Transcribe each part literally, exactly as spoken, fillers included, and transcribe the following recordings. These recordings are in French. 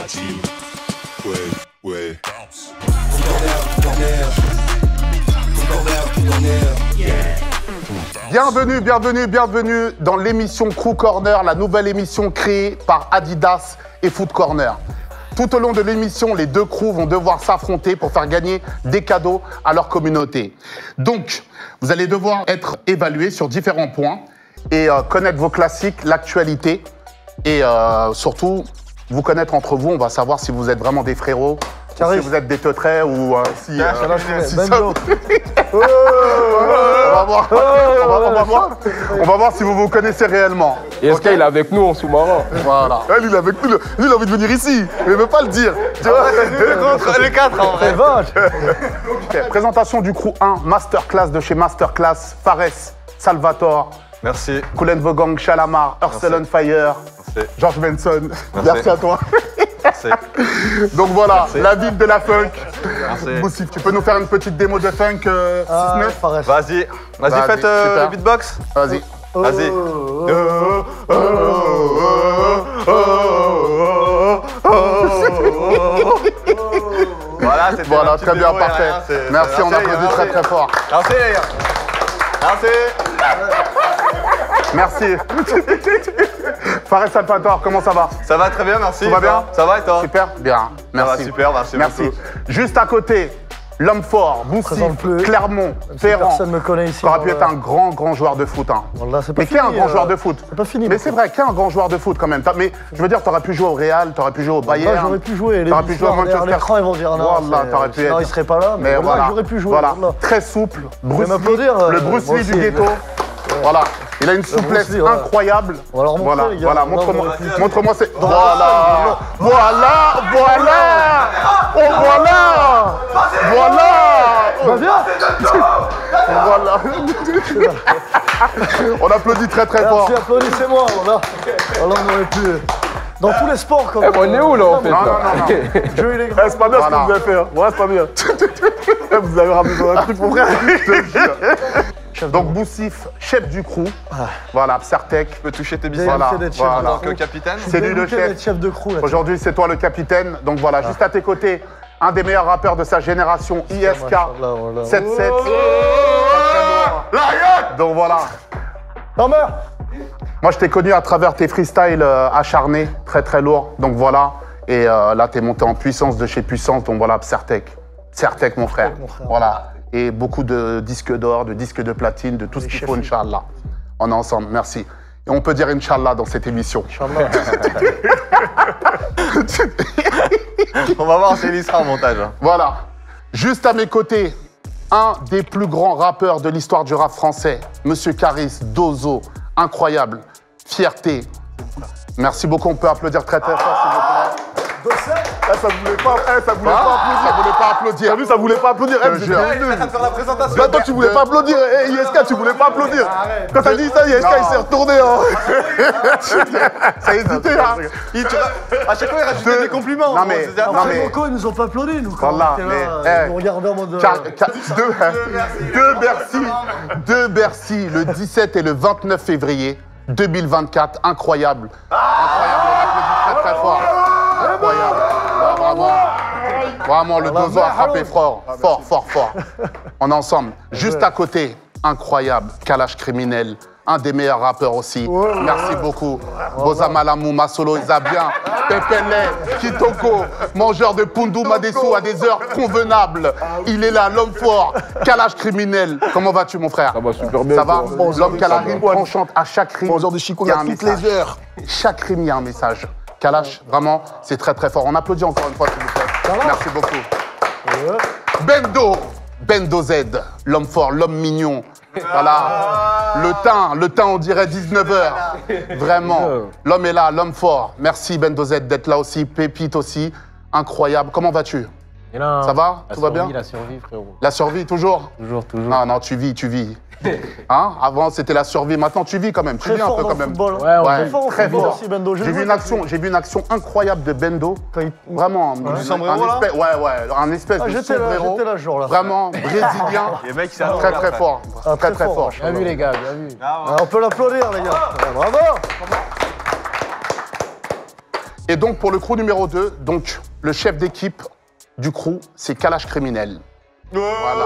party. Ouais, ouais. Bienvenue, bienvenue, bienvenue dans l'émission Crew Corner, la nouvelle émission créée par Adidas et Foot Corner. Tout au long de l'émission, les deux crews vont devoir s'affronter pour faire gagner des cadeaux à leur communauté. Donc, vous allez devoir être évalués sur différents points et euh, connaître vos classiques, l'actualité et euh, surtout vous connaître entre vous. On va savoir si vous êtes vraiment des frérots, si vous êtes des teutrés ou euh, si, euh, si ça... on va voir. On va, on va voir. On va voir si vous vous connaissez réellement. Et est-ce qu'il est avec nous en sous-marin? Voilà. Lui, il est avec nous. Lui, il a envie de venir ici. Mais il veut pas le dire. Tu vois, contre les quatre en vrai. Okay. Présentation du crew un, masterclass de chez Masterclass, Fares, Salvatore. Merci. Koulen Vogang, Chalamar, Ursel on Fire, Merci. George Benson. Merci. Merci à toi. Merci. Donc voilà, Merci. la ville de la funk. Merci. Boussif, tu peux nous faire une petite démo de funk euh, Ah, six neuf? Fares. Vas-y. Vas-y, Vas-y, faites euh, super. le beatbox. Vas-y. Vas-y. Voilà, c'était Voilà, ma petite très bien, démo, y a parfait. rien, c'est- Merci, c'est- on merci, applaudit merci. très très fort. Merci, les gars. Merci. Merci. Fares Salvatore, comment ça va? Ça va très bien, merci. Tout va bien? Ça va et toi? Super, bien. Merci. va super, merci Merci. beaucoup. Juste à côté, l'homme fort, Boussif, Présente plus. Clermont, Si Ferrand. personne me connaît ici. Tu aurais pu dans être le- un grand, grand joueur de foot. Hein. Voilà, c'est pas Mais qui est un fini, grand euh, joueur de foot? c'est pas fini, Mais beaucoup. c'est vrai, qui est un grand joueur de foot quand même. T'as- Mais je veux dire, t'aurais pu jouer au Real, t'aurais pu jouer au Bayern. Là, j'aurais pu jouer. Les T'aurais pu jouer à histoires derrière Manchester. l'écran, ils vont dire non. Voilà, c'est- t'aurais pu sinon, être. ils seraient pas là. Mais, Mais voilà, voilà, j'aurais pu jouer. Voilà, voilà. très souple. Bruce Lee, m'applaudir, euh, le Bruce moi Lee du aussi. ghetto. Voilà, il a une souplesse Bruce Lee, voilà. incroyable. On va leur montrer, Voilà, les gars. voilà, Non, montre-moi, on va- montre-moi, c'est. Voilà, voilà, voilà, oh voilà, voilà. Bah viens. Voilà. On applaudit très très fort. Merci, applaudissez-moi. Voilà. Voilà, on aurait pu. Dans tous les sports, comme Eh, on est où là en fait Non, là non, non, non. Le jeu, il est grand. Eh, c'est pas bien Voilà. ce que vous avez fait. Hein. Ouais, c'est pas bien. Eh, vous avez ramené dans un truc pour rien. Donc Boussif, chef du crew. Voilà, Psertec. Tu peux toucher tes J'ai biceps Voilà, fait d'être chef voilà. de en tant crew. que capitaine. C'est lui le Dégoûté chef. d'être chef de crew. là. Aujourd'hui, c'est toi le capitaine. Donc voilà, juste à tes côtés, un des meilleurs rappeurs de sa génération, I S K, Machallah, voilà. sept sept. Donc voilà. Non, meurs. Moi, je t'ai connu à travers tes freestyles euh, acharnés, très très lourds. Donc voilà. Et euh, là, t'es monté en puissance de chez Puissance. Donc voilà, Psertec. Psertec, mon frère. mon frère. Voilà. Et beaucoup de disques d'or, de disques de platine, de tout ce Les qu'il chefs. faut, Inch'Allah. On est ensemble, merci. Et on peut dire Inch'Allah dans cette émission. Inch'Allah. On va voir si il sera en montage. hein. Voilà. Juste à mes côtés, un des plus grands rappeurs de l'histoire du rap français, Monsieur Caris, Dozo, incroyable, fierté. Merci beaucoup, on peut applaudir très très fort, s'il vous plaît. Eh, ça voulait pas, eh, ça voulait Ah, pas applaudir. ça voulait pas applaudir. T'as vu, ça voulait pas applaudir. Eh, Je vous te jure. étiez nuls. faire la présentation. Là, toi, tu voulais pas applaudir. Eh, I S K, tu voulais pas applaudir. Quand t'as dit ça, I S K, il s'est retourné. Hein. Ça a hésité, hein. Il- tu vois, à chaque fois, il rajoutait Deux. des compliments. Non, mais- On se disait, non, attends, mais- Les locaux, ils nous ont pas applaudi, nous. Quand Voilà, on était là, mais, ils eh. nous regardaient en mode. Car- euh, car- deux, deux Bercy, deux Bercy, le dix-sept et le vingt-neuf février deux mille vingt-quatre, incroyable. Incroyable, on applaudit très très fort. Incroyable. Ouais, Vraiment, vraiment, le Dozo a frappé fort, fort, fort, fort. On est ensemble. Juste à côté, incroyable, Kalash Criminel. Un des meilleurs rappeurs aussi. Merci beaucoup. Bozamalamou, Masolo, Isabien, Pepele, Kitoko, mangeur de Pundu Madesu à des heures convenables. Il est là, l'homme fort, Kalash Criminel. Comment vas-tu, mon frère? Ça va super bien. Ça va? toi. L'homme qui a la rime tranchante à chaque rime. onze heures de Chico, il y a à un toutes message. les heures. Chaque rime, il y a un message. Kalash, vraiment, c'est très très fort. On applaudit encore une fois, s'il vous plaît. Merci beaucoup. Bendo, Bendo Z, l'homme fort, l'homme mignon. Voilà. Le teint, le teint, on dirait dix-neuf heures. Vraiment. L'homme est là, l'homme fort. Merci Bendo Z d'être là aussi. Pépite aussi. Incroyable. Comment vas-tu? Et là, Ça va? la Tout va survie, bien? La survie, frérot. La survie, toujours? Toujours, toujours. Non, non, tu vis, tu vis. Hein? Avant, c'était la survie. Maintenant, tu vis quand même. Tu Très vis un fort peu dans quand le même. football. Ouais, on Ouais, Très fort au très football fort. aussi, Bendo. J'ai vu une action, j'ai vu une action incroyable de Bendo. Quand il- Vraiment, un, sombrero, là espèce, ouais, ouais, un espèce Ah, de j'étais là, sombrero. j'étais là ce jour-là. Vraiment brésilien. Les mecs, c'est Très très fort. Ah, Très très fort, fort. Bien vu, les gars, bien vu. Ah, on peut l'applaudir, les gars. Ah, bravo. Et donc, pour le crew numéro deux, donc, le chef d'équipe du crew, c'est Kalash Criminel. Voilà.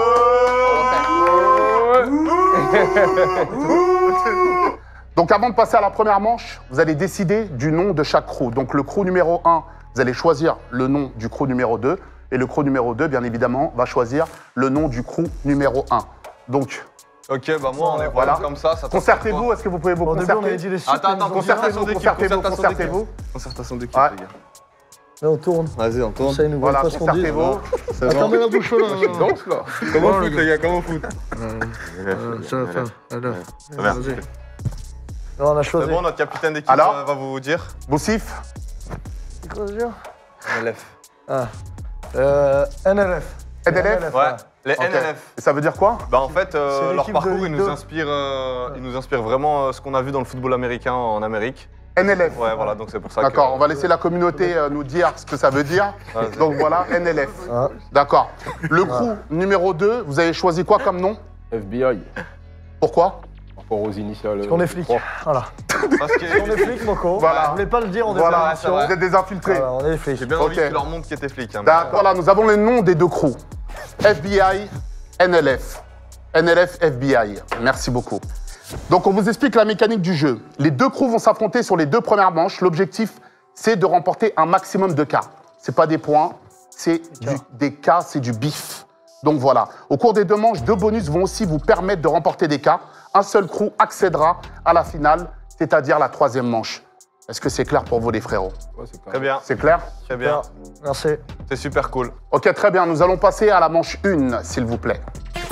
Donc, avant de passer à la première manche, vous allez décider du nom de chaque crew. Donc, le crew numéro un, vous allez choisir le nom du crew numéro deux. Et le crew numéro deux, bien évidemment, va choisir le nom du crew numéro un. Donc, Ok, bah moi, on est voilà. voilà comme ça. ça concertez-vous. Est-ce que vous pouvez vous Au début, on avait concerter? dit les suites. Attends, attends, Concertez-vous, concertez-vous, concertez-vous. Concertation d'équipe, Ouais. les gars. Là, on tourne. Vas-y, on tourne. Ça, une nouvelle Voilà, fois ce qu'on dit. concertez-vous. C'est Attends, bon. mets la bouche là. Danse là. Comment foot, les gars, comment foot Ça va faire. Allez. Merci. Vas-y. Non, on a C'est choisi. bon, notre capitaine d'équipe Alors euh, va vous dire. Boussif, C'est quoi déjà? N L F. Ah. Euh, N L F. N L F. Ouais, les Ok. N L F. Et ça veut dire quoi? Bah en fait, euh, C'est leur l'équipe de parcours, il Ligue nous deux. inspire, euh, il nous inspire vraiment euh, ce qu'on a vu dans le football américain en Amérique. N L F. Ouais, voilà, donc c'est pour ça que. D'accord, on va laisser la communauté euh, nous dire ce que ça veut dire. Vas-y. Donc voilà, N L F. Ah. D'accord. Le crew numéro deux, vous avez choisi quoi comme nom? F B I. Pourquoi? Par rapport aux initiales. Parce qu'on est flics. Voilà. Parce On que est flics, Moko. Voilà. Je voulais pas le dire en Voilà, déclaration. vous êtes des infiltrés. Voilà, on est des flics. j'ai bien Ok. envie que tu leur montres qui était flic. Hein, mais- D'accord, voilà, nous avons les noms des deux crews. F B I, N L F. N L F, F B I. Merci beaucoup. Donc, on vous explique la mécanique du jeu. Les deux crews vont s'affronter sur les deux premières manches. L'objectif, c'est de remporter un maximum de cas. C'est pas des points, c'est du- des cas, c'est du bif. Donc voilà. Au cours des deux manches, deux bonus vont aussi vous permettre de remporter des cas. Un seul crew accédera à la finale, c'est-à-dire la troisième manche. Est-ce que c'est clair pour vous, les frérots? Ouais, c'est Très bien, C'est clair? très bien. Merci. C'est super cool. Ok, très bien. Nous allons passer à la manche un, s'il vous plaît.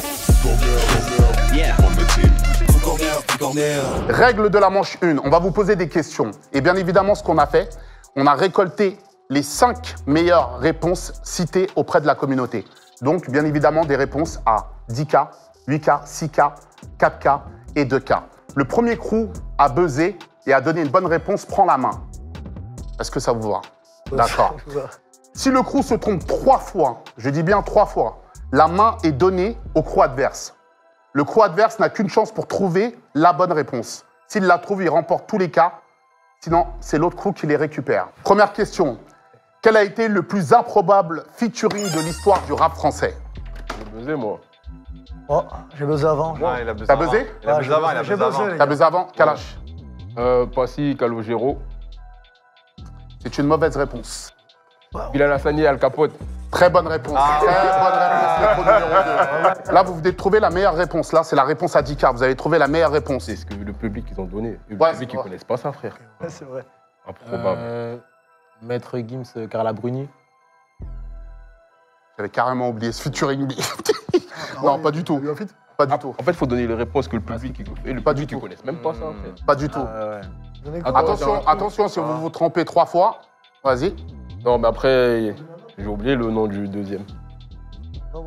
Règle de la manche un, on va vous poser des questions. Et bien évidemment, ce qu'on a fait, on a récolté les cinq meilleures réponses citées auprès de la communauté. Donc, bien évidemment, des réponses à dix cas, huit cas, six cas, quatre cas et deux cas. Le premier crew a buzzé et a donné une bonne réponse, prend la main. Est-ce que ça vous va? D'accord. Si le crew se trompe trois fois, je dis bien trois fois, la main est donnée au crew adverse. Le crew adverse n'a qu'une chance pour trouver la bonne réponse. S'il la trouve, il remporte tous les cas. Sinon, c'est l'autre crew qui les récupère. Première question. Quel a été le plus improbable featuring de l'histoire du rap français? J'ai buzzé, moi. Oh, j'ai buzzé avant. Ouais, il a buzzé T'as avant. buzzé Il a Ah, buzzé j'ai avant, il a buzzé, buzzé j'ai buzzé, avant. les T'as buzzé avant? Kalash. Euh, Passy, Calogero. C'est une mauvaise réponse. Bilal Hassani et Al Capote. Très bonne réponse. Très bonne réponse, le crew numéro deux. Là, vous venez de trouver la meilleure réponse. Là, c'est la réponse à dix cas. Vous avez trouvé la meilleure réponse. C'est ce que le public ils ont donné. Le Ouais, public c'est ils vrai. connaissent pas ça, frère. Ouais, c'est vrai. Improbable. Euh, Maître Gims, euh, Carla Bruni. J'avais carrément oublié ce featuring. Non, pas du tout. Pas du tout. En fait, il faut donner les réponses que le public il- et le Pas public du ils tout. connaissent même pas ça, frère. Pas du tout. Euh, ouais. Donnez quoi? Attends, Attention, attends. attention, si vous vous trompez trois fois, vas-y. Non, mais après, j'ai oublié le nom du deuxième. Non, bon,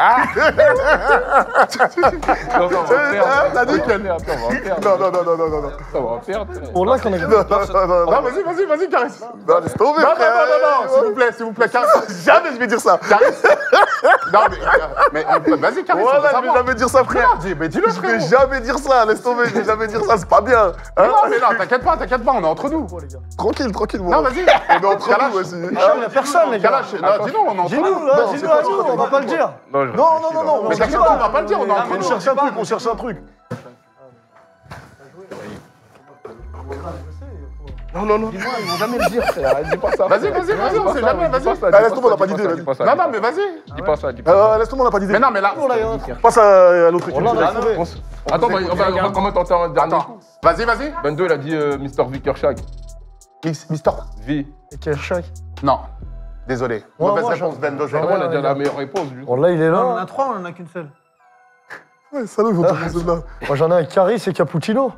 Non, non, on va perdre. T'as dit On va qu'elle- perdre, on va perdre. Non, non, non, non, non, non, non. Ça va perdre. frère. Pour là qu'on est. Non, vas-y, vas-y, vas-y, Caris. Non, laisse tomber, Non, non, frère. non, non, non, s'il vous plaît, s'il vous plaît, Caris. Jamais je vais dire ça. Caris. Non, mais, mais on- vas-y, Caris, on veut Voilà, je vais savoir. jamais dire ça, frère. Non, dis- mais dis-le, Je vais frère. jamais dire ça, laisse tomber, je vais jamais dire ça, c'est pas bien. Hein? Non, mais non, t'inquiète pas, t'inquiète pas, on est entre nous. Tranquille, tranquille, Non, moi. vas-y. On est entre Kalash. nous aussi. Il y a personne, les gars. Kalash, non, dis-nous, on est entre Dis-nous, nous. là, Non, dis-nous c'est à pas nous, ça. on va pas le dire. Non, je Non, non, non, non, Mais on t'inquiète pas, on va pas le dire, on est entre On nous. cherche un truc, on cherche un truc. Non, non, non. Ils vont jamais le dire, frère. Dis pas ça. Vas-y, frère. vas-y, vas-y, Dis on pas sait ça, jamais, dis vas-y. pas ça, Ah, dis laisse pas tomber, on ça, a pas dis d'idée, pas ça, vas-y. dis pas ça, Non, dis non, pas mais ça. vas-y. Dis pas ça, dis pas ça. Euh, laisse tomber, on a pas d'idée. Mais non, mais là. On l'a Passe à l'autre équipe. On l'a Vas-y. trouvé. On s- Attends, on va- on va on va comment tenter un dernier Attends, coup. vas-y, vas-y. Bendo, il a dit euh, mister Vickershag. Miss- Mister. V. Et quel choc. Non, désolé. Ouais, Mauvaise moi, réponse, j'en- Bendo. j'en- Comment on a ouais, déjà la ouais. meilleure réponse, lui. Bon, là, il est Non, on en là. a trois, on en a qu'une seule. Ouais, salaud, ils vont tomber celle-là. Moi, j'en ai un Caris et Cappuccino.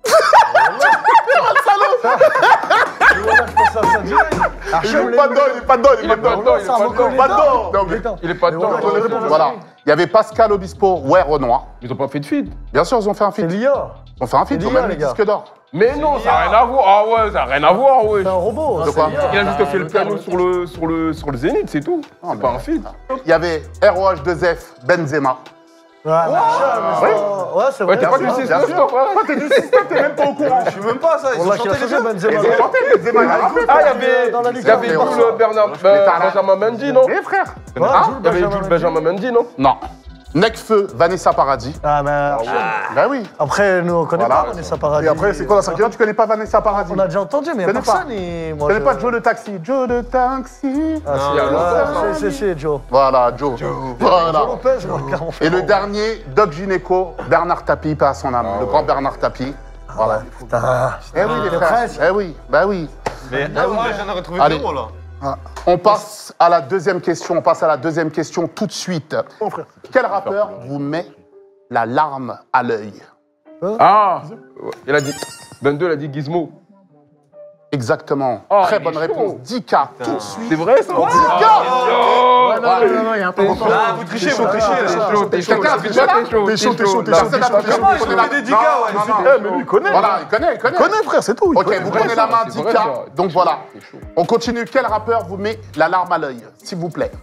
Il est pas dedans, il est pas dedans, il est pas dedans. dedans, il est pas dedans. Pas dedans. Non, mais- Il est pas dedans. voilà, Attends, voilà. Voilà. Il y avait Pascal Obispo, ouais, Renoir. Ils ont pas fait de feed. Bien sûr, ils ont fait un C'est feat. l'I A. Ils ont fait un feat, C'est ils ont l'I A, même les le gars. disque d'or. Mais non, ça n'a rien à voir. Ah ouais, ça n'a rien à voir, ouais. C'est un robot. De quoi? Il a juste fait le piano sur le, sur le, sur le Zénith, c'est tout. C'est pas un feed. Il y avait R O H deux F, Benzema. Ouais, ouais, ouais, c'est vrai. Ouais, t'es pas du sûr, six bien neuf, sûr. toi, frère. Toi, t'es du système, t'es même pas au courant. Je suis même pas ça, ils ont Wallah, qu'il a chanté les changé deux. Benzema. Ils ont chanté Benzema, il a rappelé. Ah, il y avait, Dans la il Ligue y avait un, Jules Bernard, Mais t'as la- Benjamin Mendy, non? Eh frère. Ouais, Hein Jules Il y avait Benjamin Jules Benjamin Mendy, non? Non. Necfeu, Vanessa Paradis. Ah, mais Bah oui. après, nous, on connaît Voilà. pas Vanessa Paradis. Et après, c'est quoi la cinquième? Non, tu connais pas Vanessa Paradis? On a déjà entendu, mais il y a connais pas. personne. Et... Tu Moi, connais je- pas Joe le taxi? Joe le taxi. Ah, il y a c'est- longtemps. ouais, c'est- c'est c'est Joe. Voilà, Joe. Voilà. Joe Lopez, moi, carrément. Et le dernier, Doc Gynéco, Bernard Tapie, pas à son âme. Le grand Bernard Tapie. Voilà. Putain. Eh oui, les Le frères. prince. Eh oui, bah oui. Mais ah ouais, j'en ai retrouvé Allez. zéro là. On passe à la deuxième question. On passe à la deuxième question tout de suite. Mon frère. Quel rappeur vous met la larme à l'œil? Ah, il a dit, vingt-deux, il a dit Gizmo. Exactement. Oh, Très il bonne est réponse. chaud. dix K tout de suite. C'est vrai, ça? dix K. Non, non, non, il y a un peu de Ah, vous trichez, vous trichez. T'es là. chaud, t'es chaud, Quelqu'un a t'es triché là chaud, T'es chaud, t'es chaud, t'es là. chaud. Personne n'a triché. Comment Vous ils prenez ont la- mis des dix K, Non, ouais, non, c'est non. Eh, mais lui, il connaît. Voilà, il connaît, il connaît. Il connaît, frère, c'est tout. il Ok, connaît. vous prenez la main, c'est dix vrai, K. ça. Donc voilà. C'est chaud. On continue. Quel rappeur vous met la larme à l'œil, s'il vous plaît?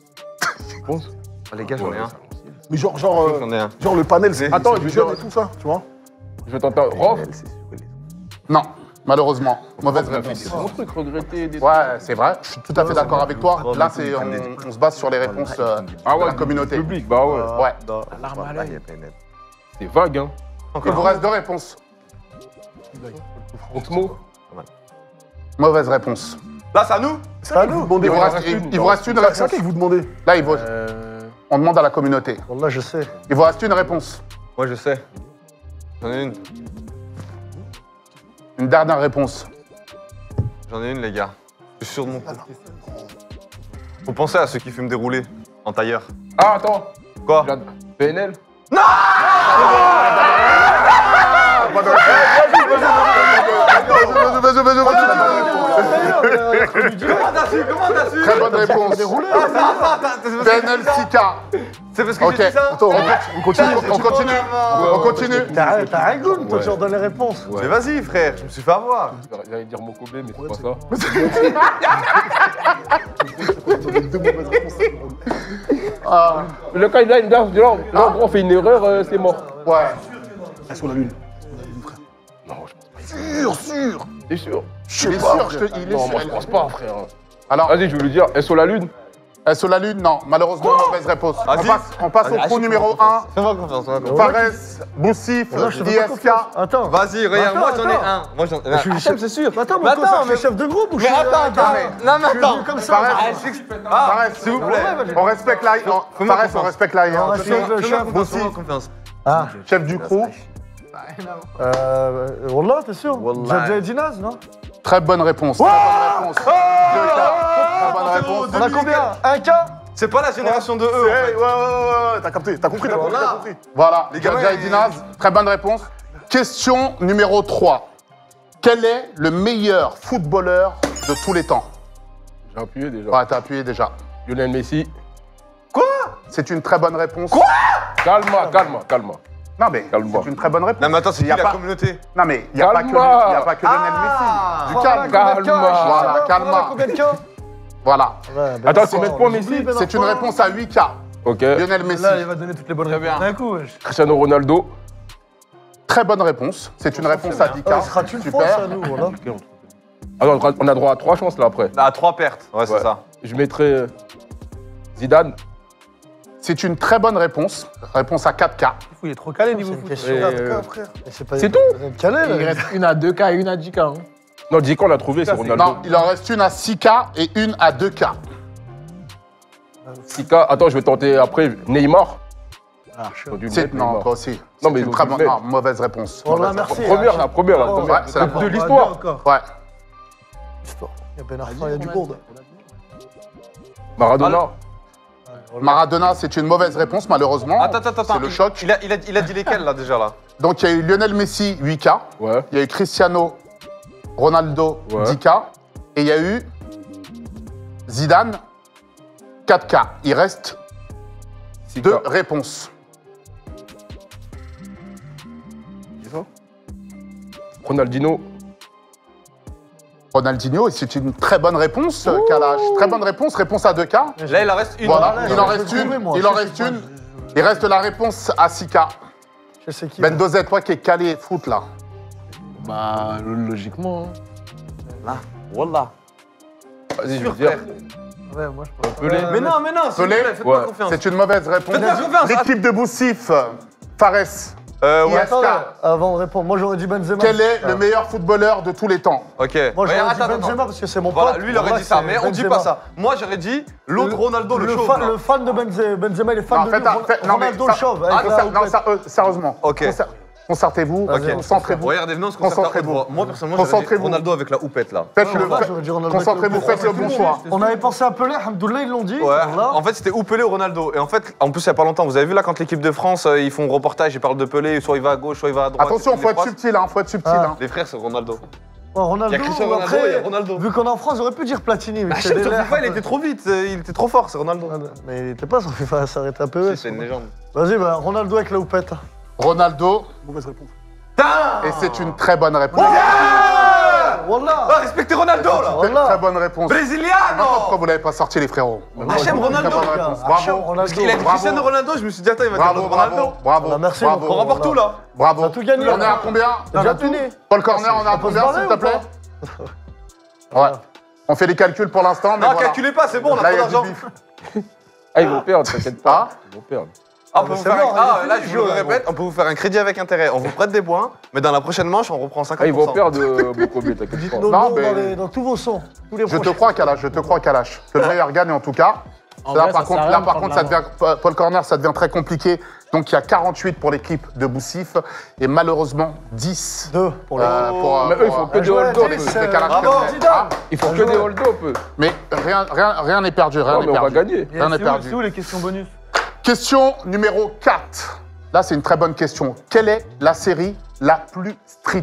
Les gars, j'en ai un. Mais genre, genre, euh, J'en ai un. genre le panel, c'est Attends, c'est je vais jeune dire- et tout ça, tu vois. Je vais t'entendre. Rof. Non, malheureusement. Mauvaise réponse. C'est mon truc, regretter des Ouais, c'est vrai. Je suis tout à fait d'accord avec toi. Là, c'est on, on se base sur les réponses euh, Ah de ouais, la communauté. public, bah ouais. Ouais. C'est vague, hein. Il vous reste deux réponses. Osmo. Mauvaise réponse. Là, c'est à nous. C'est à nous. Il vous en reste, reste il- une. il vous reste une C'est à réponse. qui que vous demandez? Là, il vous- Euh... on demande à la communauté. Wallah, je sais. Il vous reste une réponse. Moi, je sais. J'en ai une. Une dernière réponse. J'en ai une, les gars. Je suis sûr de mon coup. Faut penser à ceux qui fument des roulés en tailleur. Ah, attends. Quoi? J'ai un- P N L. Vas-y, vas-y, vas-y, vas-y. Comment t'as su? Comment t'as su? Très bonne réponse. P N L six K. C'est parce que Ok. j'ai dit ça? Attends, on continue. On continue. On continue. T'as t'as un goût, toi, tu leur donnes les réponses. Mais vas-y, frère, je me suis fait avoir. J'allais dire Mokobé, mais c'est pas ça. Ah, Le cas, là, là, là, là, on fait une erreur, euh, c'est mort. ouais. Ah, sur la lune. Sûr, sûr. T'es sûr? Il est sûr, je te- il est Non, sûr. moi, je pense pas, frère. Alors, Vas-y, je vais lui dire, S O la lune. euh, sur la lune, non. Malheureusement, mauvaise réponse. On Vas-y. passe, on passe au Vas-y, trou numéro un. Fais-moi confiance, fais-moi confiance. Fares, Boussif, Wallah, je te fais pas I S K. confiance. Attends. Vas-y, regarde, Attends, moi j'en ai attends. un. Moi j'en ai un. Je suis Hachem, c'est sûr. Attends, mon Mais coach, attends, je mais- suis chef de groupe ou je Mais suis. attends, attends, mais. Non, mais Je suis attends. venu comme ça. Fares, Ah, Fares, s'il vous plaît. on respecte la... on- Fais-moi Fares, on confiance. respecte la... On respecte le Fais-moi chef. confiance, fais-moi confiance. Ah, Chef du crew. euh. Wallah, t'es sûr? Wallah. J'ai dit Naz, non? Très bonne réponse. Très bonne réponse. Deux K. Très bonne réponse. On a combien? Un K? C'est pas la génération de eux. Eh, en ouais, fait. ouais, ouais, ouais, t'as capté, t'as compris, t'as compris, t'as Voilà. compris. Voilà, Les tu as gamins, déjà dit ils- Naz. Très bonne réponse. Question numéro trois. Quel est le meilleur footballeur de tous les temps? J'ai appuyé déjà. Ouais, t'as appuyé déjà. Lionel Messi. C'est une très bonne réponse. Calme-moi, calme-moi, calme-moi. Non, mais Calme-moi. c'est une très bonne réponse. Non, mais attends, c'est Il qui y a la pas- communauté? Non, mais il n'y a, pas que- Calme-moi. il y a pas que Lionel Ah. Messi. Du calme. Calme-moi. Voilà, calme-moi. Combien de K? Voilà. Attends, c'est mettre point Messi. C'est une réponse à huit K. Ok. Lionel Messi. Là, il va donner toutes les bonnes Très bien. réponses d'un coup, wesh. Cristiano Ronaldo. Très bonne réponse. C'est une réponse à dix K. Ah, ce sera une fois, Super. ça, nous, voilà. Attends, on a droit à trois chances là après. Ah, trois pertes. Ouais, c'est Ouais. ça. Je mettrai euh, Zidane. C'est une très bonne réponse. Réponse à quatre K. Il est trop calé niveau une foot. question. Et, euh, C'est c'est tout. Calé, Il là. reste une à deux K et une à dix K. hein. Non, dis qu'on l'a trouvé, c'est Ronaldo. Non, il en reste une à six K et une à deux K. Sika, attends, je vais tenter après. Neymar. Ah, chaud. Ils ont dû le C'est- mettre, Non, Neymar. toi aussi. Non, C'est mais ils une ont très dû le bonne... mettre. non, mauvaise réponse. Wallah, Mauvaise merci. Première, la première, la Oh, première. ouais, c'est la de, première. de l'histoire. Encore. Ouais. Il y a Ben Arfa, il y a du bourde. Maradona. Maradona, c'est une mauvaise réponse, malheureusement. Attends, attends, attends. C'est le Il- choc. Il a, il, a, il a dit lesquels là déjà là? Donc, il y a eu Lionel Messi, huit K. Ouais. Il y a eu Cristiano Ronaldo, Ouais. dix K. Et il y a eu Zidane, quatre K. Il reste Sika. deux réponses. C'est ça Ronaldinho. Ronaldinho, et c'est une très bonne réponse, euh, Kalash. Très bonne réponse, réponse à deux K. Là, il en reste une. Voilà, là, il là, en je reste vais une, trouver, moi. il Je en sais reste pas, une, je- Il reste la réponse à Sika. Je sais qui. Ben Dozet, toi qui es calé foot là. Bah, logiquement. hein. Wallah. Vas-y, je Sûr, veux dire. frère. Ouais, moi je pense. Pelé. Mais non, mais non, s'il vous Pelé plaît, faites-moi Ouais. confiance. C'est une mauvaise réponse. Faites-moi confiance. L'équipe de Boussif, Fares, Euh, I ouais. S K. Attends, avant de répondre, moi j'aurais dit Benzema. Quel est Ah. le meilleur footballeur de tous les temps? Ok. Moi Ouais, j'aurais dit attends, attends. Benzema parce que c'est mon Voilà, pote. lui il aurait Voilà, dit ça, c'est mais on dit Benzema. pas ça. Moi j'aurais dit l'autre Ronaldo, le, le, chauve. fan, là. le fan de Benzema, Benzema il est fan Non, de faites lui, un- Ron- faites- non, mais Ronaldo ça- le chauve. Ah, avec la concer- non, houppette. ça, euh, sérieusement. Ok. Concer- Concertez-vous, Vas-y, concentrez-vous. Regardez, venez, on se concentre. Concentrez-vous. Moi personnellement, j'aurais dit Concentrez-vous. Ronaldo avec la houppette là. Faites-le. Ouais, j'aurais dit Ronaldo. Concentrez-vous, faites le bon choix. On avait pensé à Pelé, Alhamdoulilah, ils l'ont dit. Ouais. Voilà. En fait, c'était ou Pelé ou Ronaldo. Et en fait, en plus, il y a pas longtemps, vous avez vu là quand l'équipe de France, euh, ils font reportage, ils parlent de Pelé, soit il va à gauche, soit il va à droite. Attention, L'équipe faut de être France, subtil, hein, faut être subtil. Ah. hein. Les frères, c'est Ronaldo. Ouais, Ronaldo, Il y a Cristiano Ronaldo, après, il y a Ronaldo. Vu qu'on est en France, j'aurais pu dire Platini. Mais Bah, c'est chef, des sur lairs, FIFA, il un peu. était trop vite, euh, il était trop fort, c'est Ronaldo. Mais il était pas sur FIFA, ça arrêtait un peu. Si, c'est une légende. Vas-y, bah, Ronaldo avec la houppette. Ronaldo, Mauvaise réponse. et c'est une très bonne réponse. Wallah. Ah, respectez Ronaldo là. Très, Wallah. très bonne réponse. Brésiliano. Pourquoi vous l'avez pas sorti, les frérots? Hachem Ronaldo. Très bonne réponse. Hachem Bravo. Ronaldo. Parce qu'il a dit Bravo. Cristiano Ronaldo, je me suis dit, attends, il va dire Bravo, Ronaldo. bravo, bravo. Ah, merci, bravo. mon On remporte tout là. Bravo. On a tout gagné, On est là. à combien? T'as déjà tout. Paul Corner, on est à On peut se combien, barrer s'il te ou plaît? pas Ouais. On fait les calculs pour l'instant, mais Non, voilà. calculez pas, c'est bon, on a Là, pas il y a du d'argent. bif. Ah, ils vont perdre, t'inquiète pas. Ah Ils vont perdre. Ah, on peut mais vous c'est faire bon, un- ah, il est là, fini je le vous le jeu, répète, on peut vous faire un crédit avec intérêt. On vous prête des points, mais dans la prochaine manche, on reprend cinquante pour cent. Ah, ils vont perdre euh, beaucoup, mais t'inquiète pas. Non, Non, non, mais- dans, les- dans tous vos sons. Tous les Je te prochains. crois, Kalash, je te crois, Kalash. Que le meilleur gagne en tout cas. En Là, vrai, par ça contre, sert à là, rien par de contre, prendre ça devient, Paul Corner, ça devient très compliqué. Donc, il y a quarante-huit pour l'équipe de Boussif et malheureusement dix Deux pour les. euh, pour, Mais eux, ils pour, font que euh, des joueur, hold-up. dix, eux. c'est euh, Kalash bravo, Kalash. Zidane. Ah, Ils font que des hold-up. eux. Mais rien rien, rien n'est perdu, rien Non, n'est mais on va perdu. gagner. Rien n'est perdu. C'est où les questions bonus? Question numéro quatre. Là, c'est une très bonne question. Quelle est la série la plus street?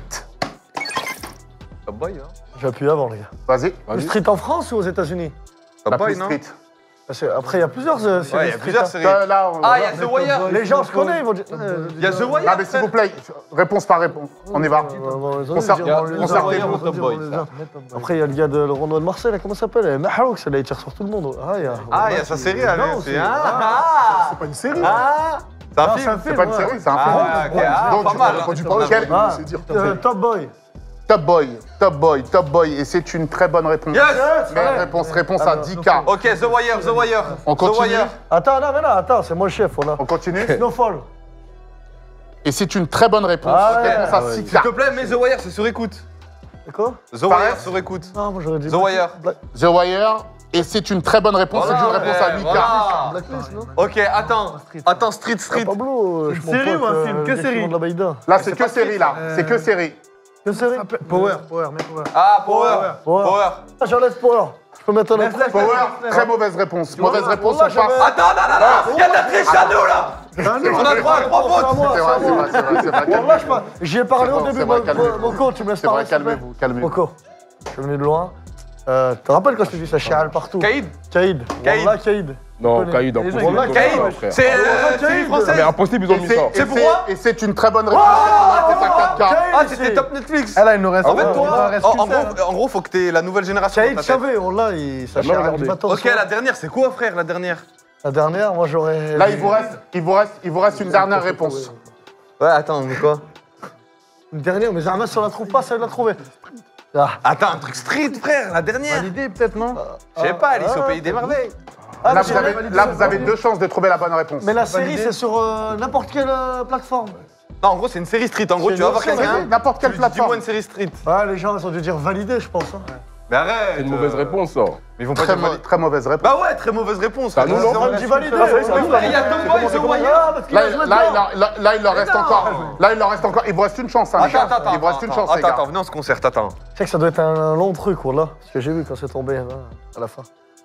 Top Boy, hein. J'ai appuyé avant, les gars. Vas-y. Le street en France ou aux États-Unis? Top La Boy, plus non street. Parce que après, il y a plusieurs euh, séries. Ouais, il y a street, plusieurs hein. séries. Euh, là, on- Ah, il y a The Wire. Les gens se connaissent, ils vont dire. euh, Il y a The Wire. Ah, mais s'il vous plaît, réponse par réponse. On y va. euh, on les a Concert- dit, il y a- on les a concertez-vous, dit, on les a Top dit, Boy, on les ça. a. Après, il y a le gars de le Renoir de Marseille, là, comment ça s'appelle Maharouk, celle-là, il tire sur tout le monde. Ah, il y a, Ah, il y a sa série, Non, allez. aussi. C'est ah, ah, C'est pas une série. ah. C'est un Non, c'est film. un C'est pas une ouais. série, c'est un Ah, film. ok, ah, Donc, pas mal. tu- hein. tu parles quel- Ah, C'est dire. euh, Top Boy. Top Boy, Top Boy, Top Boy. Et c'est une très bonne réponse. Yes. Mais ouais. réponse, réponse à dix K. Ok, The Wire, The Wire. On The continue. Wire. Attends, non, mais non, attends, c'est moi le chef, on a. On continue. Snowfall. Et c'est une très bonne réponse. Ah ouais. Réponse Ah à ouais. six K. S'il te plaît, mets The Wire, c'est sur écoute. Quoi The Pareil. Wire sur écoute. Non, moi j'aurais dit. The Wire. Black- The Wire. Et c'est une très bonne réponse. C'est une Voilà, réponse à ouais, huit K. voilà. Blacklist, non Ok, attends. Attends, Street, Street. Pablo, je suis mon série pote, ou un euh, film le Que gars qui série vend de la Baïda. Là, c'est que série, là. C'est que série. Que série Power, Power, mais Power. Ah, Power. Power. Power. Ah, j'enlève Power. Je peux mettre un autre. Power, très mauvaise réponse. Mauvaise réponse, on Wallah, j'avais- passe. Attends, non, non, non. Il y a de la triche à nous là. On a droit à trois C'est à votes. moi, C'est c'est vrai, à c'est moi. vrai, c'est vrai, c'est vrai. Wallah, je pas. J'y ai parlé C'est au vrai, début, c'est vrai, mon- calmez-vous. mon coach, tu me laisses C'est vrai, parler. s'il te plaît calmez-vous, calmez-vous. Moco, je suis venu de loin. Euh, tu te rappelles quand je t'ai dit ça chiale partout Caïd. Caïd. Caïd. Wallah, Caïd. Non, connais. Caïd, en Les plus. gens, ils Wallah, veulent Caïd. pas, Caïd. C'est euh, série Mais française. impossible, ils ont Et mis c'est- ça. et C'est pour c'est- moi Et c'est une très bonne réponse. C'est à quatre K. Ah, c'était top Netflix. Ah là, il nous reste. En fait, il nous toi, reste en, qu'une en seule, gros, en gros, faut que t'aies la nouvelle génération. Caïd, dans ta tête. savais, Wallah, il ça T'as mal chiale regardé. du matin au Ok, soir. la dernière, c'est quoi, frère, la dernière? La dernière, moi j'aurais. Là, il vous reste, il vous reste, il vous reste une dernière réponse. Ouais, attends, mais quoi? Une dernière, mais Zahma, si on la trouve pas, ça, il l'a trouvé. Ah. Attends, un truc street, frère, la dernière. Validé, peut-être, non? Je sais pas, Alice au pays des merveilles. Ah, Là, mais vous avez, là, vous avez deux chances de trouver la bonne réponse. Mais la série, Validé. c'est sur euh, n'importe quelle euh, plateforme. Non, en gros, c'est une série street. En gros, C'est tu vas une voir série, quelqu'un. N'importe quelle tu lui dis, Dis-moi plateforme. une série street. Ouais, les gens, ils ont dû dire validé, je pense. hein. Mais arrête. C'est une mauvaise euh, réponse, ça. Mais ils vont pas Très, dire mau- valide. très mauvaise réponse. Bah ouais, très mauvaise réponse. Bah, nous, frère. non. C'est On vrai. dit validé. Mais frère, il y a Tom Boy, The Wire. Ah, parce qu'il Là, a joué là, dedans. là, là, là, il leur reste non. encore. Là, il leur reste encore. Il vous reste une chance, hein, les Attends, gars. attends, Il vous reste attends, une chance, les attends, gars. attends, venez, on se concerte, attends. Je sais que ça doit être un long truc, voilà. Ce que j'ai vu quand c'est tombé hein, à la fin.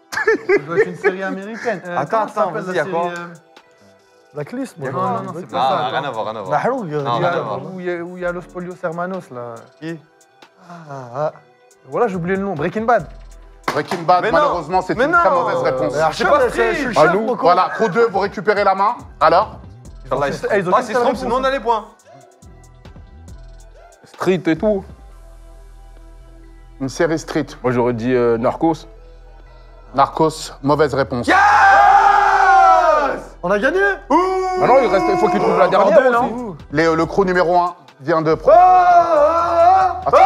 Ça doit être une série américaine. Euh, Attends, comment attends, ça s'appelle, vas-y, la y a quoi série, euh, Blacklist, moi. Non, non, non, c'est Non, pas ça. rien attends. à voir, rien à voir. Mahrouk, Non, Où il y rien à a- voir. où il y a- où il y a Los Polios Hermanos, là. Qui? Ah, ah. Voilà, j'ai oublié le nom. Breaking Bad. Breaking Bad, Mais non. malheureusement, c'est Mais une très non. mauvaise réponse. Alors, C'est je pas sais, Street. je suis le À chef, nous. mon con. Voilà, trop deux, vous récupérez la main. Alors Inch'Allah, il se Eh, ils ont Ah, qu'une s'il se seule trompe, sinon on a les points. Street et tout. Une série street. Moi, j'aurais dit euh, Narcos. Narcos, mauvaise réponse. On a gagné. Ah non, il reste, il faut qu'il trouve la dernière aussi. Les- le crew numéro un vient de... Ah, ah, ah,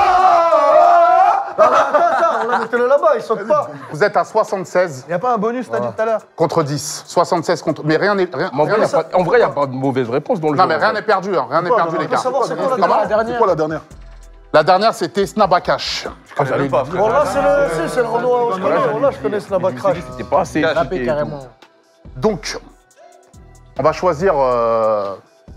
ah, ah, attends, on l'a mettez-le là-bas, il saute pas. Vous êtes à soixante-seize Y a pas un bonus, t'as dit tout à l'heure? contre dix. soixante-seize contre... Mais rien n'est... Rien, Mais en vrai, rien y a n'est- pas- en vrai, il n'y a pas de mauvaise réponse dans le Non, jeu. mais rien n'est perdu, hein. Rien n'est perdu, On les peut gars. savoir c'est quoi la Comment dernière. C'est quoi la dernière? La dernière, c'était Snabakash. Je connais même pas, Bon, frère. là, c'est le, c'est- c'est le Renault. Je connais, là, je connais Snabba Crash. C'était pas assez. Cache. Rappé, carrément. Donc, on va choisir euh,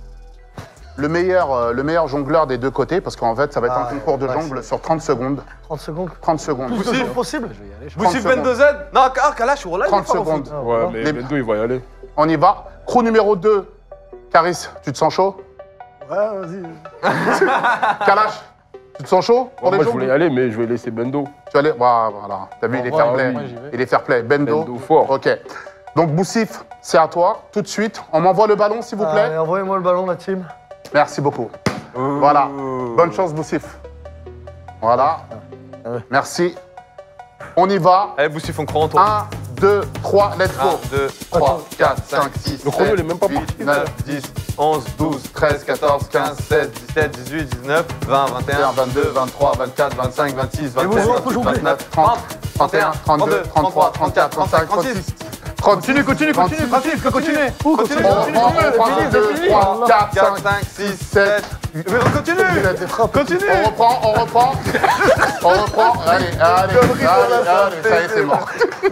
le, meilleur, euh, le meilleur jongleur des deux côtés, parce qu'en fait, ça va être Ah, un concours de ouais, jongle sur trente secondes. trente secondes. trente secondes. Plus de jours possible. Boussif trente Bendo Z. Non, ah, Kalash, Rola, il est trente fort au foot. secondes. Ah, Ouais, voilà. mais Les- Bendo, il va y aller. On y va. Crew numéro deux. Caris, tu te sens chaud? Ouais, vas-y. Kalash, tu te sens chaud pour Moi, les je voulais y jongles? aller, mais je vais laisser Bendo. Tu vas aller. Voilà, voilà. T'as vu, il est Ouais, fair play. oui. Il est fair play. Bendo. Bendo fort. Ok. Donc, Boussif, c'est à toi, tout de suite. On m'envoie le ballon, s'il vous plaît. Allez, envoyez-moi le ballon, la team. Merci beaucoup. Voilà. Bonne chance, Boussif. Voilà. Merci. On y va. Allez, Boussif, on croit en toi. un, deux, trois, let's go. un, deux, trois, quatre, cinq, six, Le chrono, il est sept, même pas huit, parti. neuf, dix, onze, douze, treize, quatorze, quinze, seize, dix-sept, dix-huit, dix-neuf, vingt, vingt et un, vingt-deux, vingt-trois, vingt-quatre, vingt-cinq, vingt-six, vous, vingt-sept, vous, vous, vingt-huit, vingt-neuf, trente, trente et un, trente-deux, trente-trois, trente-quatre, trente-cinq, trente-six. Continue, continue, continue, continue, continue. On reprend, on reprend, un, deux, trois, quatre, quatre, cinq, cinq, six, sept, sept. Mais continue. Continue. On reprend, on reprend. On reprend. Allez, allez, allez, allez, ça y est, c'est mort.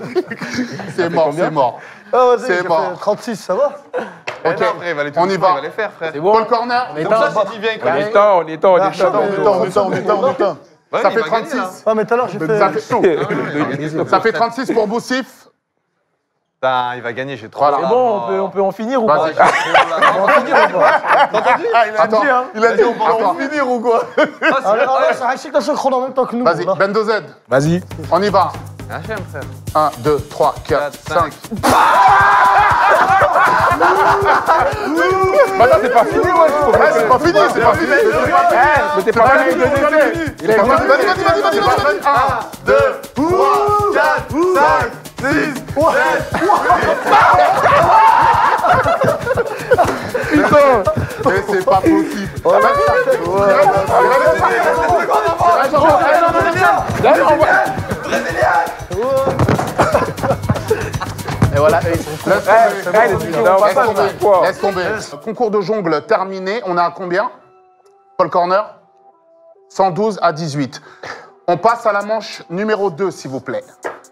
C'est mort, c'est mort. Ah, vas-y, C'est j'ai mort. fait trente-six, ça va? Eh Ok, non, après, il va les on y tout- il va va. les faire, frère. C'est bon. Paul Corner. On est Comme dans. ça, si tu viens avec On lui. est temps, on est temps, on Ah, est chaud, temps. mais- On est temps, on est temps, on est temps, on est temps. Ouais, Ça il fait va gagner, trente-six. là. Ah, mais tout à l'heure, j'ai fait. Ça fait chaud. Ah, il va gagner. Ça fait trente-six pour Boussif. Putain, il va gagner, j'ai trop. Voilà. C'est bon, on peut, on peut en finir ou pas? Vas-y. On peut en finir ou pas? Attends, Il a dit, on peut en Attends. finir ou quoi? Allez, allez, ça réussit dans ce chrono en même temps que nous. vas-y, là. Bendo Z. Vas-y. On y va. H M, frère. un, deux, trois, quatre, Quatre, cinq. Bah là, c'est pas fini, ouais. Ouais, c'est pas fini, c'est pas fini. Mais c'est pas fini, le décès. Il est pas fini. Vas-y, vas-y, vas-y, vas-y, vas-y. un, deux, trois, quatre, cinq, six, Putain. mais c'est pas possible. D'ailleurs, on va- Et voilà, eux, ils sont Laisse Eh, tomber. eh, les- non, on va Laisse pas tomber. faire quoi. Laisse tomber. Concours de jongle terminé. On est à combien? Paul Corner cent douze à dix-huit. On passe à la manche numéro deux, s'il vous plaît.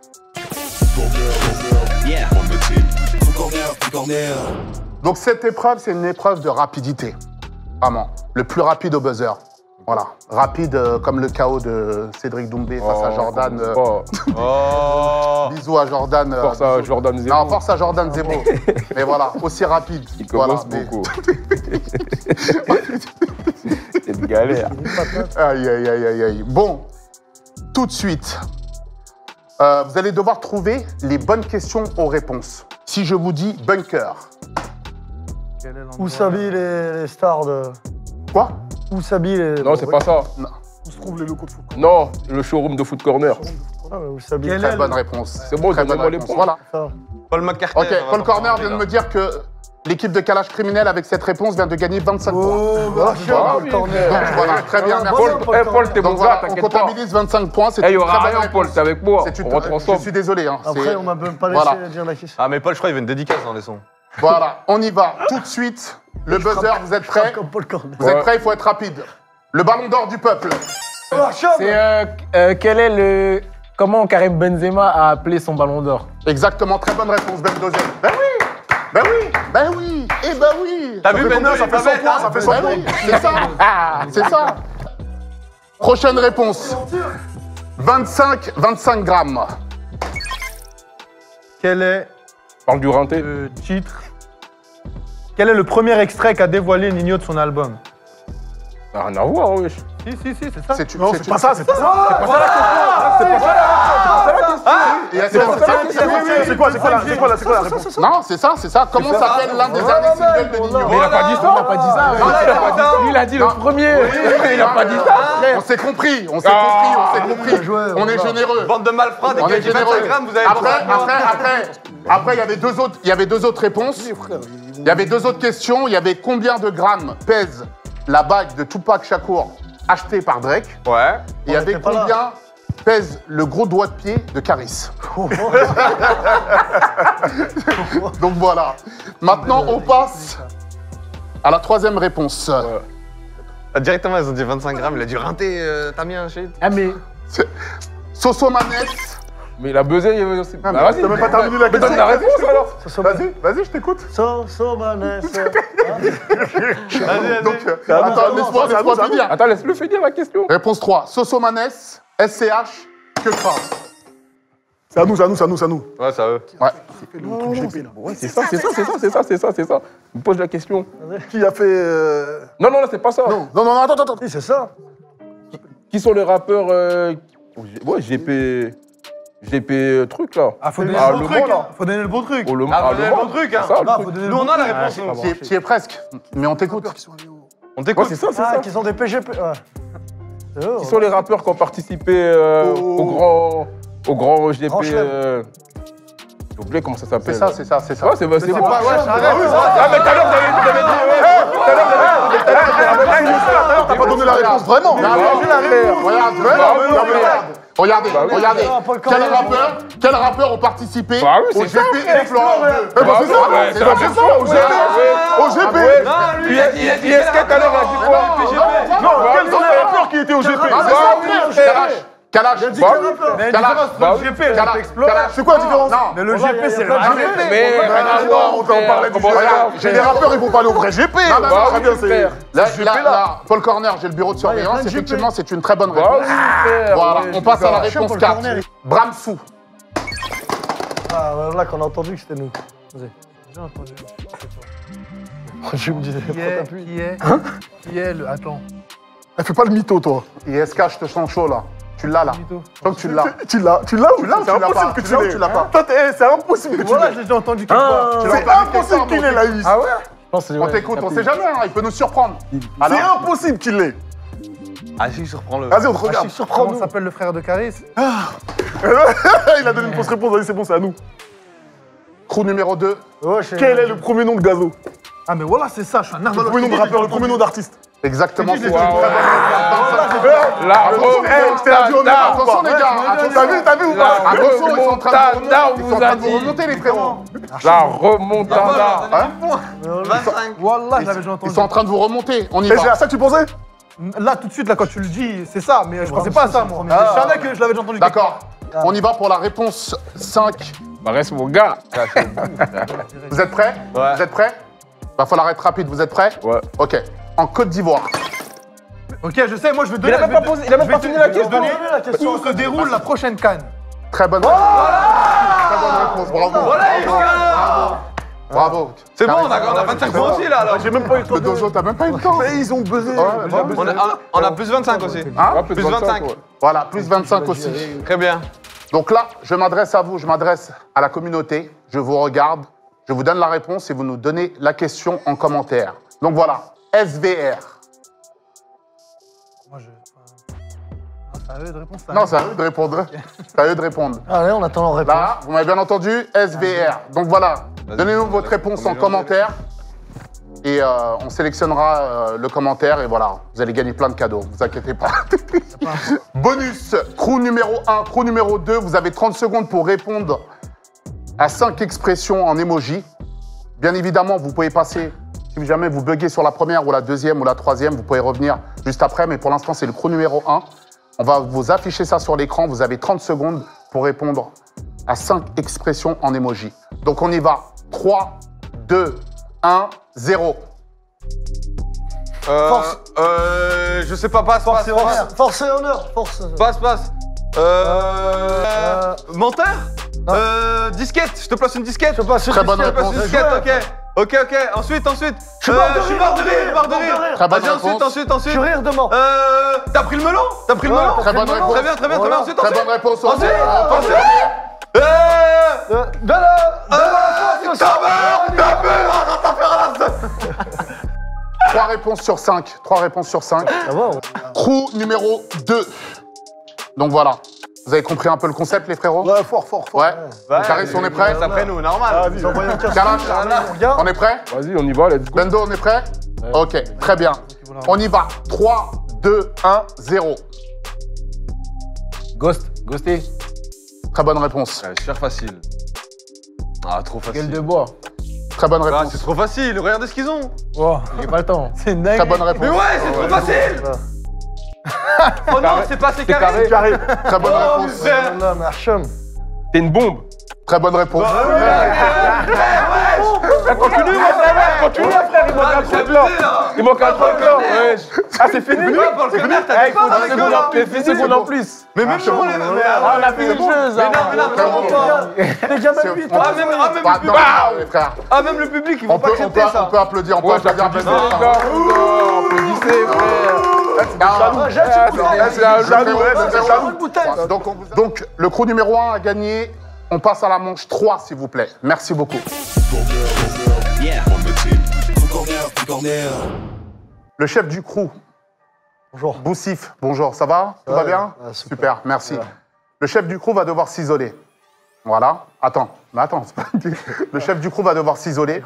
Donc cette épreuve, c'est une épreuve de rapidité. Vraiment. Le plus rapide au buzzer. Voilà. Rapide euh, comme le K O de Cédric Doumbé face à Jordan. euh, Oh, Oh. Bisous à Jordan. euh, force à bisous. Jordan Zemo. Non, force à Jordan Zemo. Mais voilà, aussi rapide. Il Voilà, commence mais- beaucoup. C'est une galère. Aïe, aïe, aïe, aïe, aïe. Bon, tout de suite, euh, vous allez devoir trouver les bonnes questions aux réponses. Si je vous dis bunker. Quel est l'endroit Où s'habillent les, les stars de. Quoi? Où s'habillent les. Non, c'est pas ça. Où se trouvent les locaux de foot? Non, le showroom de Foot Corner. Ah, mais où s'habillent Quel Très est bonne le- réponse. C'est bon, Très bonne donnez-moi les réponse. points. Voilà. ça. Paul McCartney. Ok, ça va Paul pas Corner changer, vient de là. me dire que l'équipe de Calage Criminel, avec cette réponse, vient de gagner vingt-cinq points. Ah, chiant, Ah Paul oui, Corner. Donc voilà, très bien, Ah, merci. bon, Paul, eh, Paul, t'es Donc mon voilà, gars, on t'inquiète pas. comptabilise vingt-cinq points. C'est Eh, il y une aura très bonne rien, Paul, réponse. t'es avec moi. C'est une- On rentre Je ensemble. suis désolé. Hein, Après, c'est- on m'a même pas Voilà. laissé dire la question. Ah, mais Paul, je crois qu'il y avait une dédicace dans les sons. Voilà, on y va. Tout de suite, le buzzer, vous êtes prêts? Comme Paul Corner. Vous êtes Ouais. prêts? Il faut être rapide. Le ballon d'or du peuple. Ah, chiant, C'est euh, euh, quel est le. Comment Karim Benzema a appelé son ballon d'or? Exactement, très bonne réponse, Ben Dozier. Ben oui, ben oui, ben oui, et ben oui. T'as vu, fait Bendo, combien? il Ça est pas fait cent bête, points, hein. ça fait cent Ben points. oui, c'est ça. C'est ça. Prochaine réponse. vingt-cinq, vingt-cinq grammes. Quel est Parle du renté. le titre? Quel est le premier extrait qu'a dévoilé Nino de son album? Ça n'a rien à voir, wesh. Si, si, si, c'est ça. C'est Non, c'est pas ça, c'est pas ça. Et est-ce C'est que pas c'est ça. ça? C'est quoi, c'est quoi, la- c'est quoi, la- c'est quoi la réponse? Non, c'est ça, c'est ça. Comment s'appelle l'un des derniers singles de Nino? Mais il a pas dit ça. Il a pas dit ça. Non, ouais. il a pas dit ça. Lui, il a dit le premier. Il a pas dit ça. On s'est compris, on s'est Ah. compris, on s'est compris. joué, On est voilà. généreux. Bande de malfrats, On est dégagez généreux. vingt-cinq grammes, vous avez Après, trois après, après, après, il y avait deux autres, il y avait deux autres réponses. Il y avait deux autres questions. Il y avait combien de grammes pèse la bague de Tupac Shakur achetée par Drake? Ouais. Et il y avait était pas là. combien pèse le gros doigt de pied de Caris? Donc voilà. Maintenant, on passe à la troisième réponse. Ah, directement, ils ont dit vingt-cinq grammes. Il a dû rinter euh, Tamien, shit. Ah, mais. C'est- Sosomanes. Mais il a buzzé, il aussi. Ah, mais Bah, vas-y. T'as même pas terminé la Mais question. donne la réponse alors. Vas-y, vas-y, je t'écoute. So, so, Manès. Donc, euh, C'est à nous, attends, c'est à nous, laisse-moi c'est à nous, laisse-moi c'est à nous. finir. Attends, laisse-le finir la question. Réponse trois. Sosomanes, S C H, que phrase? C'est à nous, c'est à nous, c'est à nous, c'est à nous. Ouais, ça eux. Ouais. Ouais, c'est ça, c'est ça, c'est ça, c'est ça, c'est ça, c'est ça. Il me pose la question. Qui a fait. euh, Non, non, là, c'est pas ça. Non, non, non, attends, attends. Oui, c'est ça. Qui sont les rappeurs. Euh... Ouais, G P. G P euh, truc là. Ah, faut donner Ah, le bon le truc, bon, là. hein. Faut donner le bon truc. Oh, le, Ah, ah, vous avez le bon truc, hein. C'est ça, le Ah, truc. faut donner Nous, le on bon a la truc. réponse. nous. Tu y es- tu y es presque, mais on t'écoute. On Ouais, t'écoute. c'est ça, c'est Ah, ça. qui sont des P G P. Ouais. C'est eux, Qui ouais. sont les rappeurs qui ont participé euh, au grand. Au grand G Grand P. chelem. euh, J'ai oublié comment ça s'appelle. C'est ça, c'est ça, c'est ça. Ouais, c'est c'est bon. pas- ouais, Ah, mais tout à l'heure, vous avez vous avez dit. ouais, Tout à l'heure, vous avez dit. tout à l'heure, vous avez dit- T'as pas donné la réponse, vraiment. Non, mais regarde, regarde, Bah oui, non, mais regarde. Regardez, oui. regardez. Ah, Paul Quels Cornell. rappeurs, quels rappeurs ont participé Bah oui, au c'est ça, G P Explorer deux? Eh ben, Bah c'est oui, ça, ouais, c'est c'est ça, ça, c'est ça, au G P. Au G P. Non, lui, Puis il a dit. il a dit- I S K tout à l'heure, il a dit quoi Non, quels sont les rappeurs qui étaient au G P? Ah, mais Bah ça, oui, frère, Kalash, Kalash, Il a dit Bah quel oui. rappeur Mais la Kalash, différence bah entre oui. le G P et le Kalash, G P Explorer. Kalash. C'est quoi la différence? Non, Mais le Voilà, G y a- P, y a c'est le plein de vrai G G P. P. Mais rien à Non, voir. on t'en parlait du Comment G P. ça J'ai des rappeurs, ils vont pas aller au vrai G P. Non, non, Bah, non, très bien, c'est. frère. Là, ce là, G P là. là, Paul Corner, j'ai le bureau de Ouais, y a surveillance. plein de G P. Effectivement, c'est une très bonne Bah réponse. oui, frère. Voilà, ouais, on passe à la je sais réponse Paul quatre. Corner. Bramsou. Ah, voilà qu'on a entendu que c'était nous. Vas-y. J'ai entendu. Je me disais, Qui pourquoi est, t'appuies qui est, qui est le... Attends. Eh, Fais pas le mytho, toi. I S K, je te sens chaud là. Tu l'as là. Mytho. Donc tu l'as. Tu l'as, tu l'as ou l'as ou c'est tu l'as impossible pas que Tu tu l'as ou l'aies. tu l'as pas Toi, t'es- eh, c'est impossible que tu Voilà, l'aies. j'ai déjà entendu quelque part. Tu l'as C'est entendu quelque impossible part, qu'il mais l'ait, on la t'écoute. Is. Ah ouais Je pense que c'est On ouais, t'écoute, on capté. sait jamais, hein, il peut nous surprendre. C'est Alors, impossible qu'il l'ait. Ah, si, surprends-le. Vas-y, on te Ah, regarde. je surprends Comment nous. s'appelle le frère de Caris? Il a donné une fausse réponse, vas-y, c'est bon, c'est à nous. crew numéro deux. Ouais, je sais. Quel est le premier nom de Gazo? Ah, mais voilà, c'est ça, je suis un Le narvalo. premier nom de rappeur, le premier nom d'artiste. Exactement, c'est une très Waouh. bonne réponse. La Attention, eh, je t'ai dit, on est- attention les gars, T'as attention. vu, t'as vu ou La pas? Attention, ils sont en train de vous remontada, remonter, ils sont en on vous train a de vous dit. remonter les frérots. La remontada. Hein vingt-cinq. Wallah, je l'avais déjà Ils entendu. sont en train de vous remonter, on y Et c'est va. à ça que tu pensais? Là, tout de suite, là, quand tu le dis, c'est ça, mais je pensais pas à ça, moi. Ah. Je savais que je l'avais déjà entendu. quelque D'accord, on y va pour la réponse cinq. Bah reste mon gars. Vous êtes prêts Ouais. Vous êtes prêts Va falloir être rapide, vous êtes prêts Ouais. Ok, en Côte d'Ivoire. part. Ok, je sais, moi je vais Il donner. a même je pas vais- posé, il a même je pas vais fini te- la je vais question. donner la question. Où se déroule la prochaine canne? Très bonne réponse. Très bonne réponse, bravo. Voilà, il Bravo. gagne. Bravo. C'est bon, on a, on a vingt-cinq points aussi, là, alors. J'ai même pas eu le temps Le de. dojo, t'as même pas eu le temps. Mais ils ont buzzé. Ouais, Ils ont ouais. buzzé. On a, on a- on a plus vingt-cinq aussi. Hein Ouais, Plus vingt-cinq. ouais. Voilà, plus vingt-cinq aussi. Très bien. Donc là, je m'adresse à vous, je m'adresse à la communauté, je vous regarde, je vous donne la réponse et vous nous donnez la question en commentaire. Donc voilà, S V R. Moi, je. Non, c'est à eux de répondre. ça. Non, c'est à eux de répondre. C'est à eux de répondre. Allez, on attend leur réponse. Là, vous m'avez bien entendu, S V R. Donc voilà, donnez-nous votre réponse en commentaire. Et euh, on sélectionnera euh, le commentaire et voilà, vous allez gagner plein de cadeaux, vous inquiétez pas. Bonus, crew numéro un, crew numéro deux, vous avez trente secondes pour répondre à cinq expressions en emoji. Bien évidemment, vous pouvez passer, si jamais vous buguez sur la première ou la deuxième ou la troisième, vous pouvez revenir juste après, mais pour l'instant, c'est le crew numéro un. On va vous afficher ça sur l'écran, vous avez trente secondes pour répondre à cinq expressions en emoji. Donc on y va, trois, deux, un, zéro. Euh, Force. Euh, je sais pas, passe, passe, Force et honneur. passe. Force et honneur. Force. Passe, passe. Euh. Euh, Menteur non. Euh. Disquette, je te place une disquette. Je passe sur Très bonne Je te place réponse. une disquette, ok. Ok, ok. Ensuite, ensuite. Je suis Euh, mort de Je suis rire, mort de rire, mort de rire. Très bonne Vas-y, ensuite, réponse. ensuite, Je ensuite. rire de mort. Euh. T'as pris le melon T'as pris le Ouais, melon t'as Très bonne pris le melon. réponse. Très bien, très bien, très bien. Ensuite, Très ensuite. bonne réponse. Ensuite, Ensuite, ensuite. Euh. Euh, De la. De la. Ta mère, ta mère, arrête ta faire Trois réponses sur cinq. Trois réponses sur cinq. Ah bon. Crew numéro deux. Donc voilà. Vous avez compris un peu le concept, les frérots? Ouais, fort, fort, fort. Ouais. Ouais, Caris, on est prêt? Ça après nous, normal. Ah, Ils ont envoyé un casse. Kalash, mon gars. on est prêt? Vas-y, on y va, let's go. Bendo, on est prêt? Ok, très bien. On y va. trois, deux, un, zéro. Ghost, ghosté. Très bonne réponse. Ouais, super facile. Ah, trop facile. Gueule de bois. Très bonne Ah, réponse. c'est trop facile, regardez ce qu'ils ont. Oh, j'ai pas le temps. C'est une dingue. Très bonne réponse. Mais ouais, c'est trop facile. Oh non, c'est pas, c'est carré. Carré. Très bonne Oh, réponse. putain. Là, mais Archam. T'es une bombe. Très bonne réponse. Continue, mon frère, continue, frère, il manque un truc là. Il manque un truc là. Ouais. Ah, c'est fini? Pour le corner, t'as Eh, dit il faut pas dix avec secondes eux, en là. plus, dix secondes en plus. Mais même nous, on est. Ah, on a fini le jeu, ça. Mais non, mais non, Très vraiment bon. pas. T'es déjà même huit. On- Ah, même, ah, même Pas- le non, public. non, les frères. Ah, même le public, ils On vont peut, pas on, peut, accepter on ça. peut applaudir, on peut Ouais, applaudir j'applaudis, Bendo. les gars. Oh, applaudissez, frère. Ah, Jette Ah, une bouteille. c'est un jaloux, jaloux, ouais, c'est c'est un jaloux. jaloux. Une bouteille. Donc, on- donc, le crew numéro un a gagné. On passe à la manche trois, s'il vous plaît. Merci beaucoup. Le chef du crew, Bonjour. Boussif, bonjour, ça va? Tout va Ouais, bien? ouais, super. Super, merci. Ouais. Le chef du crew va devoir s'isoler. Voilà. Attends, mais attends. c'est pas- Le chef du crew va devoir s'isoler.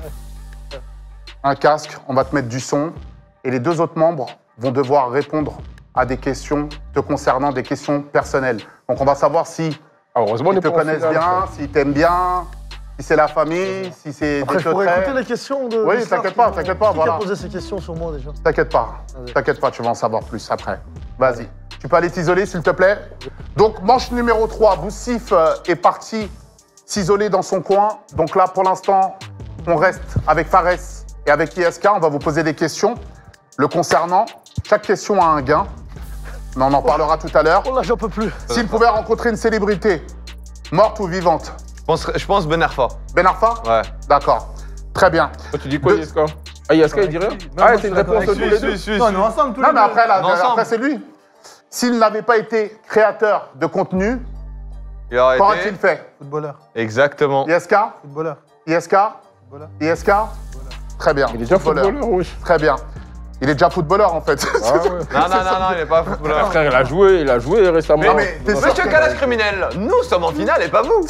Un casque, on va te mettre du son. Et les deux autres membres vont devoir répondre à des questions te concernant, des questions personnelles. Donc on va savoir si Ah, heureusement, on ils est te pas en connaissent finale, bien, frère. s'ils t'aiment bien, si c'est la famille, si c'est Après, des je pourrais écouter secrets. les questions de. Oui, de Star, t'inquiète pas, qui- t'inquiète pas, qui voilà. a posé ces questions sur moi déjà? T'inquiète pas, Vas-y. t'inquiète pas, tu vas en savoir plus après. Vas-y. Tu peux aller t'isoler, s'il te plaît? Donc, manche numéro trois, Boussif euh, est parti s'isoler dans son coin. Donc là, pour l'instant, on reste avec Fares et avec I S K. On va vous poser des questions le concernant. Chaque question a un gain, mais on en parlera tout à l'heure. Oh là, j'en peux plus. S'il pouvait rencontrer une célébrité, morte ou vivante, Je pense, je pense Ben Arfa. Ben Arfa? Ouais. D'accord. Très bien. Toi, tu dis quoi, Deux- Yaska? Ah, Yaska, il dit rien? Ah, c'est une réponse tous les deux. Non, on est ensemble tous les Non, mais deux. après, là, On est ensemble. après c'est lui. S'il n'avait pas été créateur de contenu, Il aurait qu'aurait-il été. fait? Footballeur. Exactement. I S K? Footballeur. I S K? I S K? Très bien. Il est déjà footballeur, wesh. Très bien. Il est déjà footballeur, en fait. Ah ouais. Non, non, non, non, il est pas footballeur. Frère, il a joué, il a joué récemment. Non, mais t'es sûr Monsieur que- Calas criminel, nous sommes en finale et pas vous.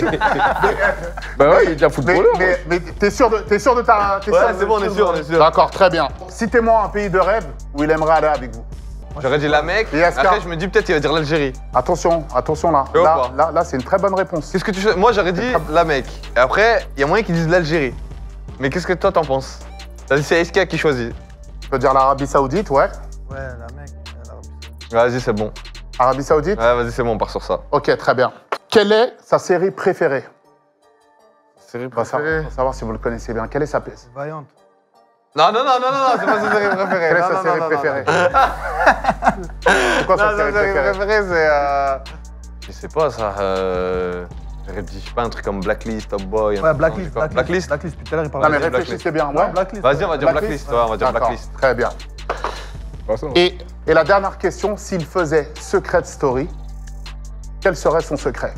Bah ouais, il est déjà Mais, footballeur. mais, mais t'es sûr de, t'es sûr de ta... t'es Ouais, sûr- c'est bon, on est sûr, on est sûr. D'accord, très bien. Citez-moi un pays de rêve où il aimerait aller avec vous. J'aurais dit la Mecque. I S K. Après, je me dis peut-être il va dire l'Algérie. Attention, attention là. Et ou Là, pas là, là c'est une très bonne réponse. Qu'est-ce que tu fais? Moi, j'aurais dit la Mecque. Et après, il y a moyen qu'ils disent l'Algérie. Mais qu'est-ce que toi t'en penses? T'as dit c'est I S K qui choisit. Je peux dire l'Arabie Saoudite, ouais. Ouais, la mec. Vas-y, c'est bon. Arabie Saoudite? Ouais, vas-y, c'est bon, on part sur ça. Ok, très bien. Quelle est sa série préférée? Série On va savoir, on va savoir si vous le connaissez bien. Quelle est sa pièce? Vaillante. Non, non, non, non, non, non, c'est pas sa série préférée. Quelle est Non, sa non, série non, non, préférée? non. C'est quoi Non, sa sa série série préférée? préférée, c'est. Euh... Je sais pas, ça. Euh... J'aurais dit, je sais pas, un truc comme Blacklist, Top Boy. un Ouais, truc Blacklist. comme ça. Blacklist. Blacklist. Blacklist, depuis tout à l'heure, il Non, parle mais Vas-y, réfléchissez bien, ouais. Blacklist. Vas-y, on va dire Blacklist. Ouais, on va dire D'accord, Blacklist. très bien. Pas ça. Et, et la dernière question, s'il faisait Secret Story, quel serait son secret?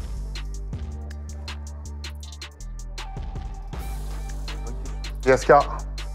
I S K?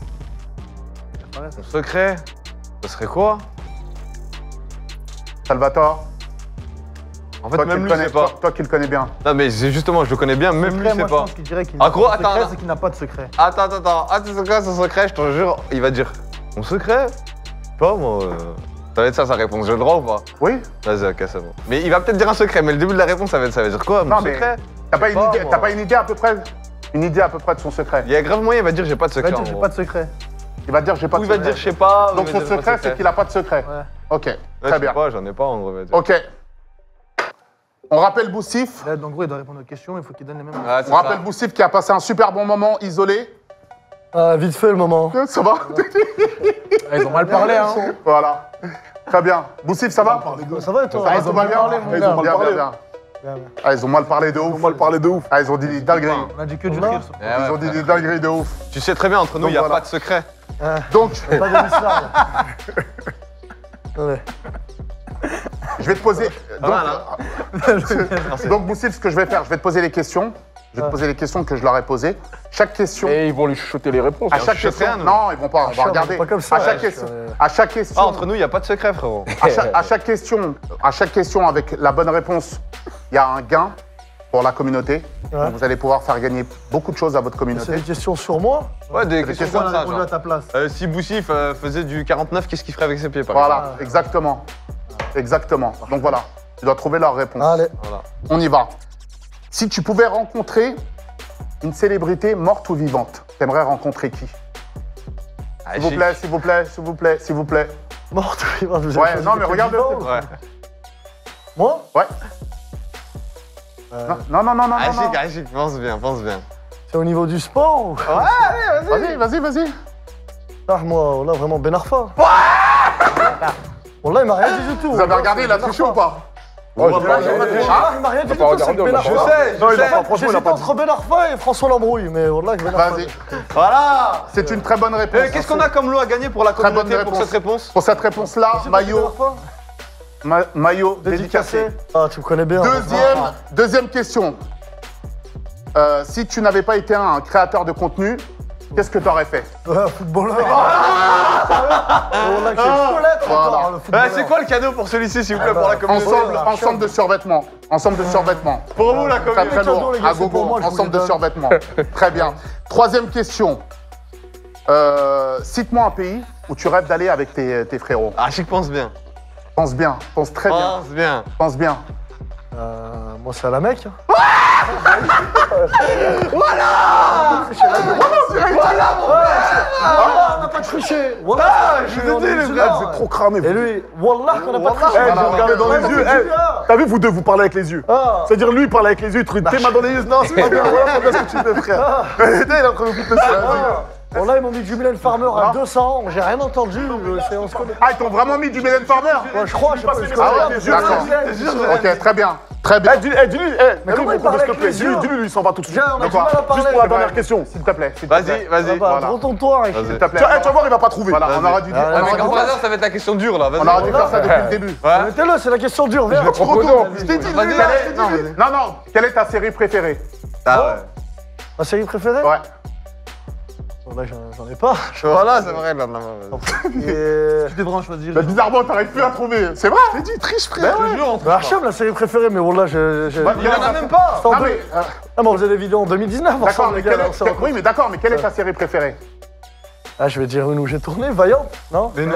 Son secret, ce serait quoi? Salvatore? En fait, Toi qui même le lui, connais- c'est pas. toi- toi qui le connais bien. Non, mais c'est justement, je le connais bien, même lui, Secret, c'est moi, je pas. pense qu'il dirait qu'il Ah, n'a gros, pas de attends, secret, attends. c'est qu'il n'a pas de secret. Attends, attends, attends. Ah, c'est quoi son secret? Je te jure, il va dire. Mon secret? Pas moi. euh, Ça va être ça sa réponse, j'ai le droit ou pas? Oui? Vas-y, ok, c'est bon. Mais il va peut-être dire un secret, mais le début de la réponse, ça va, être, ça va dire quoi? Mon Non, mais secret? T'as pas, Je une sais idée- moi. t'as pas une idée à peu près? Une idée à peu près de son secret? Il y a grave moyen, il va dire j'ai pas de Il va secret. dire, en j'ai gros. pas de secret. Il va te dire j'ai pas Ou de il va secret. dire je sais pas. ou Donc il son va dire, j'ai pas de secret, c'est qu'il a pas de secret. Ouais. Ok, Ouais, je très sais bien. pas, j'en ai pas en gros. il va dire. Ok. On rappelle Boussif. Là, donc, gros, il doit répondre aux questions, il faut qu'il donne les mêmes. Ouais, c'est On rappelle ça. Boussif qui a passé un super bon moment isolé. Ah, vite fait le moment. Ça va? Ah, ils ont mal parlé, hein. Voilà. Très bien. Boussif, ça va? Ça va et toi? Ça va, ils tout ont va mal bien? parlé, mon Ils gars. ont bien, bien, bien. Ah, ils ont mal parlé de ouf. On va le parler de ouf. Ah, ils ont dit des dingueries. On a dit que du Non. rire. Eh Ils ouais, ont dit frère. des dingueries de ouf. Tu sais très bien, entre nous, Donc il n'y a voilà. pas de secret. Donc, Pas de mystère. Ouais. je vais te poser. Donc, mal, donc Boussif, ce que je vais faire, je vais te poser les questions. Je Je vais te poser les questions que je leur ai posées. Chaque question. Et ils vont lui chuchoter les réponses. À chaque question. Non, ils vont pas. On va regarder. Pas comme ça, À chaque ouais, question. je- À chaque question. Ah, entre nous, il n'y a pas de secret, frérot. À chaque, à chaque question, à chaque question avec la bonne réponse, il y a un gain pour la communauté. Ouais. Donc vous allez pouvoir faire gagner beaucoup de choses à votre C'est communauté. des questions sur moi. Ouais, des Des questions questions, comme ça, répondu à genre. ta place. Euh, si Boussif euh, faisait du quarante-neuf, qu'est-ce qu'il ferait avec ses pieds, par Voilà, exactement. Exactement. Donc voilà, tu dois trouver leur réponse. Allez. exemple Voilà. On y va. Si tu pouvais rencontrer une célébrité morte ou vivante, t'aimerais rencontrer qui? Ah, S'il vous chic. plaît, s'il vous plaît, s'il vous plaît, s'il vous plaît. Morte, vous avez Ouais, choisi non, mais quelqu'un regarde le vivant, truc. ou- Ouais. Moi Ouais. Euh, Non, non, non, non, non. Ah, non. chic, ah, chic, pense bien, pense bien. C'est au niveau du sport ou... Vas-y, vas-y, vas-y. Ah, moi, là, vraiment Ben Arfa. Bon, là, il m'a rien dit du tout. Vous avez regardé, il a triché ou pas? Oh, j'ai pas Ah, regardé. il m'a rien dit T'as du pas tout, c'est regardé, Ben on a Arfa. pas- Je sais, Non, je il a sais. pas, franchement, il a J'hésite pas dit. entre Ben Arfa et François Lambrouille, mais voilà, Ben Arfa. Vas-y. Voilà. C'est une très bonne réponse. Euh, Qu'est-ce qu'on a comme lot à gagner pour la Très bonne communauté pour réponse. cette réponse? Pour cette réponse-là, C'est pas Ben maillot, Arfa ma- maillot dédicacé. Dédicacé. Ah, tu me connais bien. Deuxième, deuxième question. Euh, si tu n'avais pas été un créateur de contenu, qu'est-ce que tu aurais fait? Ouais, footballeur. Oh là, que je peux l'être Voilà. encore, le Euh, footballeur. C'est quoi le cadeau pour celui-ci, s'il vous plaît, pour la communauté? Ensemble, là, ensemble de survêtements. Ensemble de survêtements. Pour vous, la Très communauté. très cadeaux, lourd. les gars, À c'est pour gogo, moi, je vous ensemble les de donne. survêtements. Très bien. Troisième question. Euh, Cite-moi un pays où tu rêves d'aller avec tes, tes frérots. Ah, chic, pense bien. Pense bien, pense très bien, Pense bien. pense bien. Euh, moi, c'est à la Mecque. Voilà, on n'a pas triché. Voilà, je vous ai dit, les Ah, vous êtes trop cramés. Et lui, Wallah, qu'on n'a pas Eh, triché. je vous regardais dans les yeux. Eh, T'as vu, vous deux, vous parlez avec les yeux. Ah. C'est-à-dire, lui, il parle avec les yeux, il truc tes mains dans les yeux. Non, c'est pas bien. Voilà, faut bien ce que tu fais, frère. Il est en train de vous couper ça. Bon, là, ils m'ont mis Jubilee Farmer à deux cents. J'ai rien entendu. euh, c'est- On se connaît. Ah, ils t'ont vraiment mis du Mylène Farmer? Ouais, je crois, je sais pas. je Ah connais ouais, bien. d'accord. Ok, très bien. Très bien. Eh, dis-lui, eh, dis-lui, eh, Mais dis-lui, comment il mon parle s'il te avec plaît. les Dis-lui, yeux dis-lui, lui, il s'en va tout de suite. Viens, on a du D'accord. mal à parler. Juste pour la dernière question. S'il te plaît, s'il te Vas-y, plaît. vas-y. Bah, Voilà. retourne-toi. Richie. S'il te plaît. Tu vois, eh, tu vas voir, il va pas trouver. Voilà, on aurait dû, on Ah, aurait mais dû Grand faire- Bazar, ça va être la question dure, là. Vas-y. on aurait dû faire ça depuis le début. Ouais. Mettez-le, c'est la question dure. Viens. Proposons. Je t'ai dit, Vas-y, lui, vas-y. quelle est- non, vas-y. non, non, quelle est ta série préférée? Ah ouais. Ma série préférée Ouais. Bon, là, j'en j'en ai pas. Voilà, c'est vrai, là. là, vas-y. Et... Tu devrais en choisir. Bah, bizarrement, t'arrives plus à trouver. C'est vrai? Je t'ai dit, triche, frère. Je te jure, on Bah, Archam, la série préférée, mais Wallah, je. je... Bah, Il y en a même pas. C'est en Non, deux- mais, euh, Ah, mais on faisait des vidéos en deux mille dix-neuf d'accord, ensemble, mais les gars. quelle là, est, on s'est quelle- rencontrés. oui, mais d'accord, mais quelle est ta série préférée? Ah, je vais dire une où j'ai tourné, Vaillante, non Mais non.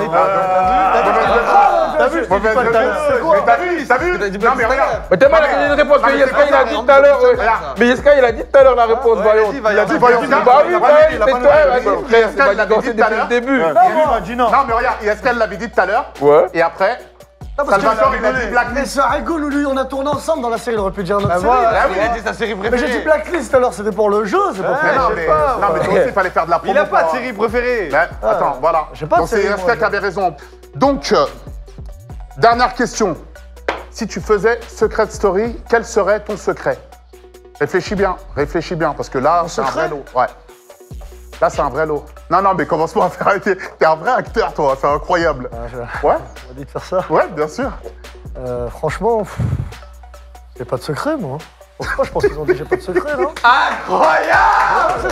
T'as vu? Mauvaise réponse. Mais t'as vu? T'as vu? Non, mais regarde. Mais t'es mal, il y a une réponse que Non, mais Yeska c'est il a pas dit ça, tout à l'heure. euh, Regarde. Mais Yeska il a dit tout à l'heure la réponse, Ouais, voyons. vas-y, va, Il a dit va, Vaillante. va. Bah oui, Il a bah pas oui, dit, il a mais pas toi, dit. vas-y, Yeska, frère, c'est il pas l'avait dansé dit tout à depuis le l'heure. début. Il m'a dit non. Non, mais regarde, est-ce qu'elle l'avait dit tout à l'heure? Ouais. Et après, Non, parce que- Salvatore, il a dit Mais Blacklist. ça rigole, lui, on a tourné ensemble dans la série, il aurait pu dire notre série. Ah oui, il a dit sa série Mais j'ai dit préférée. Blacklist tout à l'heure, c'était pour le jeu, c'est pas Mais pour non, je mais, sais pas, non, mais toi aussi, il fallait faire de la promo. Il a pas de pour- série préférée. Mais, attends, voilà. J'ai pas de Donc c'est série, moi, Yeska je- qui avait raison. Donc, euh, dernière question. Si tu faisais Secret Story, quel serait ton secret? Réfléchis bien, réfléchis bien, parce que là, c'est un secret vrai lot. Ouais. Là, c'est un vrai lot. Non, non, mais commence pas à faire arrêter. T'es un vrai acteur, toi, c'est incroyable. Ah, je- Ouais, On m'a dit de faire ça. ouais, bien sûr. Euh, franchement, pff, j'ai pas de secret, moi. Je pense pas, je pense qu'ils ont dit j'ai pas de secret, non Incroyable.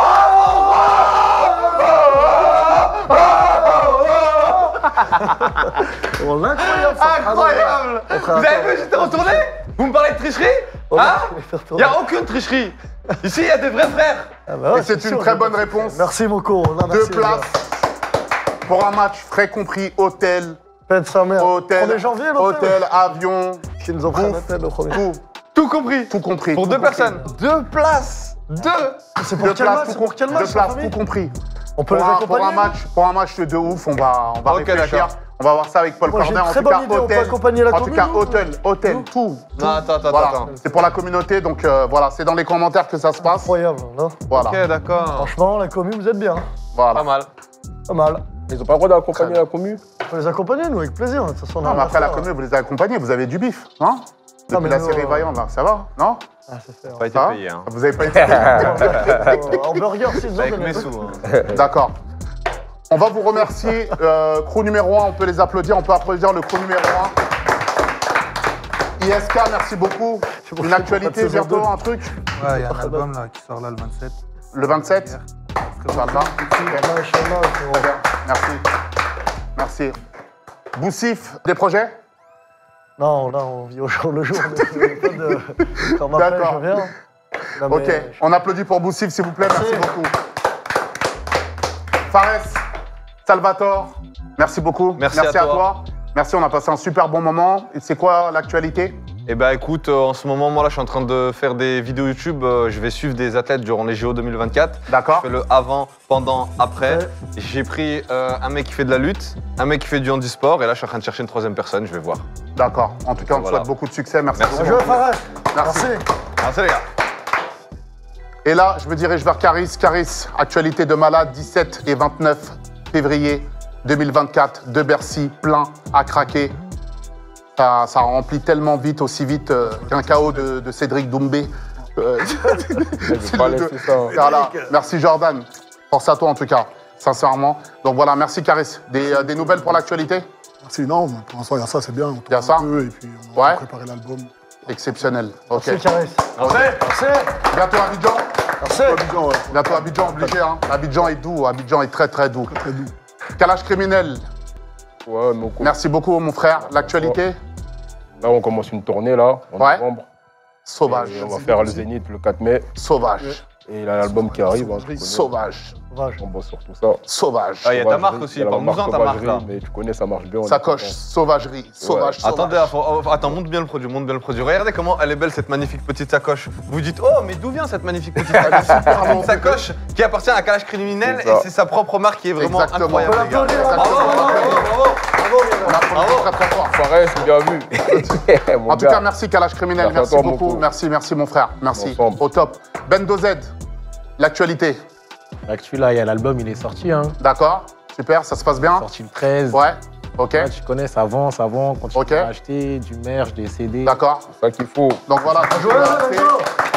Oh, incroyable, ça. Incroyable. Ah, non, Vous avez vu, j'étais retourné. Vous me parlez de tricherie? Oh, Hein? je vais faire Il tourner. n'y a aucune tricherie. Ici, il y a des vrais frères. Ah, bah ouais, Et c'est sûr, une j'ai très pas bonne de secret. réponse. Merci, Moko. Là, Deux merci, les gars. places pour un match frais compris, hôtel, Pète sa mère. hôtel, premier janvier, l'hôtel. hôtel, avion, Qui nous ont pris un bouffe, hôtel le premier. tout, Tout compris. tout compris. Pour tout deux compris. personnes. Deux places. Deux. C'est pour Deux quel places, match tout C'est pour quel match, Deux la places, famille tout compris. On peut Pour les un, accompagner pour un match, pour un match de ouf, on va, on va Ok, réfléchir. d'accord. On va voir ça avec Paul Moi, j'ai Cornet. une En très tout bonne cas, idée, on peut hôtel. accompagner la En tout commune, cas, nous hôtel, hôtel, Nous tout. Non, attends, attends, Voilà, attends. c'est pour la communauté, donc euh, voilà, c'est dans les commentaires que ça se passe. Incroyable, non Voilà, Ok, d'accord. Franchement, la commune, vous êtes bien. voilà. Pas mal. Pas mal. Ils ont pas le droit d'accompagner la commu. On peut les accompagner, nous, avec plaisir. De toute façon, on a Non, mais rien à après la faire. commune, vous les accompagnez, vous avez du bif, hein? Non, Depuis mais la nous, série euh, Vaillant, là, ça va? Non? Ah, c'est fait. Pas été Ça va payé, hein. Vous avez pas été payé. En burger, s'ils ont Avec donné. mes sous, hein. D'accord. On va vous remercier. Euh, crew numéro un, on peut les applaudir. On peut applaudir le crew numéro un. I S K, merci beaucoup. Une actualité bientôt, un truc? Ouais, il y a un album là qui sort là le vingt-sept. Le vingt-sept? Inch'Allah. Merci. Merci. Boussif, des projets? Non, là, on vit au jour le jour. Pas de... Quand m'appelle, D'accord. je viens. Non, Ok, mais... on applaudit pour Boussif, s'il vous plaît. Merci, merci beaucoup. Fares, Salvatore, merci beaucoup. Merci à à toi. toi. Merci, on a passé un super bon moment. Et c'est quoi l'actualité? Eh ben écoute, euh, en ce moment, moi là, je suis en train de faire des vidéos YouTube. euh, je vais suivre des athlètes durant les J O deux mille vingt-quatre. D'accord. Je fais le avant, pendant, après. Ouais. J'ai pris euh, un mec qui fait de la lutte, un mec qui fait du handisport, et là, je suis en train de chercher une troisième personne. Je vais voir. D'accord. En tout cas, on te Voilà. souhaite beaucoup de succès. Merci, Merci beaucoup. Bonjour, Fares. Merci. Merci. Merci les gars. Et là, je me dirige vers Caris. Caris, actualité de malade, dix-sept et vingt-neuf février deux mille vingt-quatre, de Bercy, plein à craquer. Ça, ça remplit tellement vite, aussi vite euh, qu'un K O de, de Cédric Doumbé. Euh, Je vais pas laisser ça. hein. voilà. Merci Jordan. Force à toi en tout cas, sincèrement. Donc voilà, merci Caris. Des, euh, des nouvelles pour l'actualité? Merci, non, mais pour l'instant, il y a ça, c'est bien. On Il y a tourne ça un peu, et puis on va Ouais. préparer l'album. Exceptionnel. Ok. Merci, Caris. Merci. Merci. Bientôt Abidjan. Merci. Abidjan, ouais. Bientôt Abidjan, obligé. Hein. Abidjan est doux. Abidjan est très très doux. Très doux. Calage criminel. Ouais, mon co- Merci beaucoup mon frère. L'actualité? Là, on commence une tournée là, en Ouais. novembre. Sauvage. Et on va faire le Zénith le quatre mai. Sauvage. Et il y a l'album qui arrive. Hein, tu connais. Sauvage. Sauvage. On bosse sur tout ça. Sauvage. Ah, il y a ta Sauvagerie, marque aussi. il y a la Parle-nous-en marque ta marque là. Sauvagerie, Mais tu connais, ça marche bien. on est Sacoche. content. Sauvagerie. Sauvage. sauvage. Attendez, faut- oh, attends, monte bien le produit, monte bien le produit. Regardez comment elle est belle cette magnifique petite sacoche. Vous dites, oh, mais d'où vient cette magnifique petite sacoche? C'est une sacoche qui appartient à Calage Criminel C'est et ça. c'est sa propre marque qui est vraiment Exactement. incroyable. On les gars. peut l'applaudir, Bravo, bravo, bravo, bravo. On applaudit très très fort. Fares, bien vu. Mon En tout gars. cas, merci Calage Criminel. Merci à Merci toi, mon beaucoup. coup. Merci, merci mon frère. Merci. Ensemble. Au top. Bendo Z. L'actualité. L'actu, là, il y a l'album, il est sorti. Hein. D'accord. Super. Ça se passe bien? Sorti le treize. Ouais. Ok. Ouais, tu connais, ça avance, ça vend. Continue Ok. à acheter du merch, des C D. D'accord. C'est ça qu'il faut. Donc voilà. Jouez, Voilà. Bendo.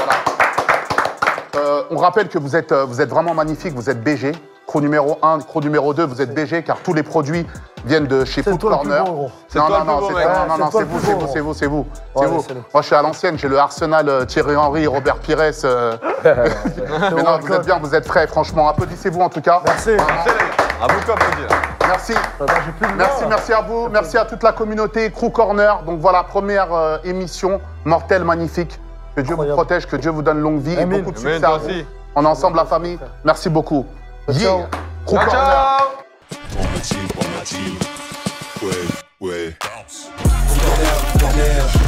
Euh, on rappelle que vous êtes, euh, vous êtes vraiment magnifique. Vous êtes B G. Crew numéro un, crew numéro deux, vous êtes B G car tous les produits viennent de chez C'est Food toi le plus Corner. beau, gros. C'est Non, toi non, le plus non, beau, c'est mec. non, non, Ouais, non, c'est toi c'est le vous, plus c'est beau, vous, gros. c'est vous, c'est vous, Ouais, c'est vous. c'est nous. Moi, je suis à l'ancienne, j'ai le Arsenal euh, Thierry Henry, Robert Pires. euh, Mais non, vous êtes bien, vous êtes frais, franchement. Applaudissez-vous en tout cas. Merci. Merci les gars. Un beaucoup applaudi là. Merci. Attends, j'ai plus de Merci, main. merci à vous, merci à toute la communauté Crew Corner. Donc voilà, première euh, émission mortelle, magnifique. Que Dieu Incroyable. vous protège, que Dieu vous donne longue vie et Amen. beaucoup de Amen, succès à toi vous. aussi. On est ensemble, la famille. Merci beaucoup. Ciao. Yeah. Crew Ciao, Corner. ciao. Pour ma team, pour ma team. Ouais, ouais. Corner, corner,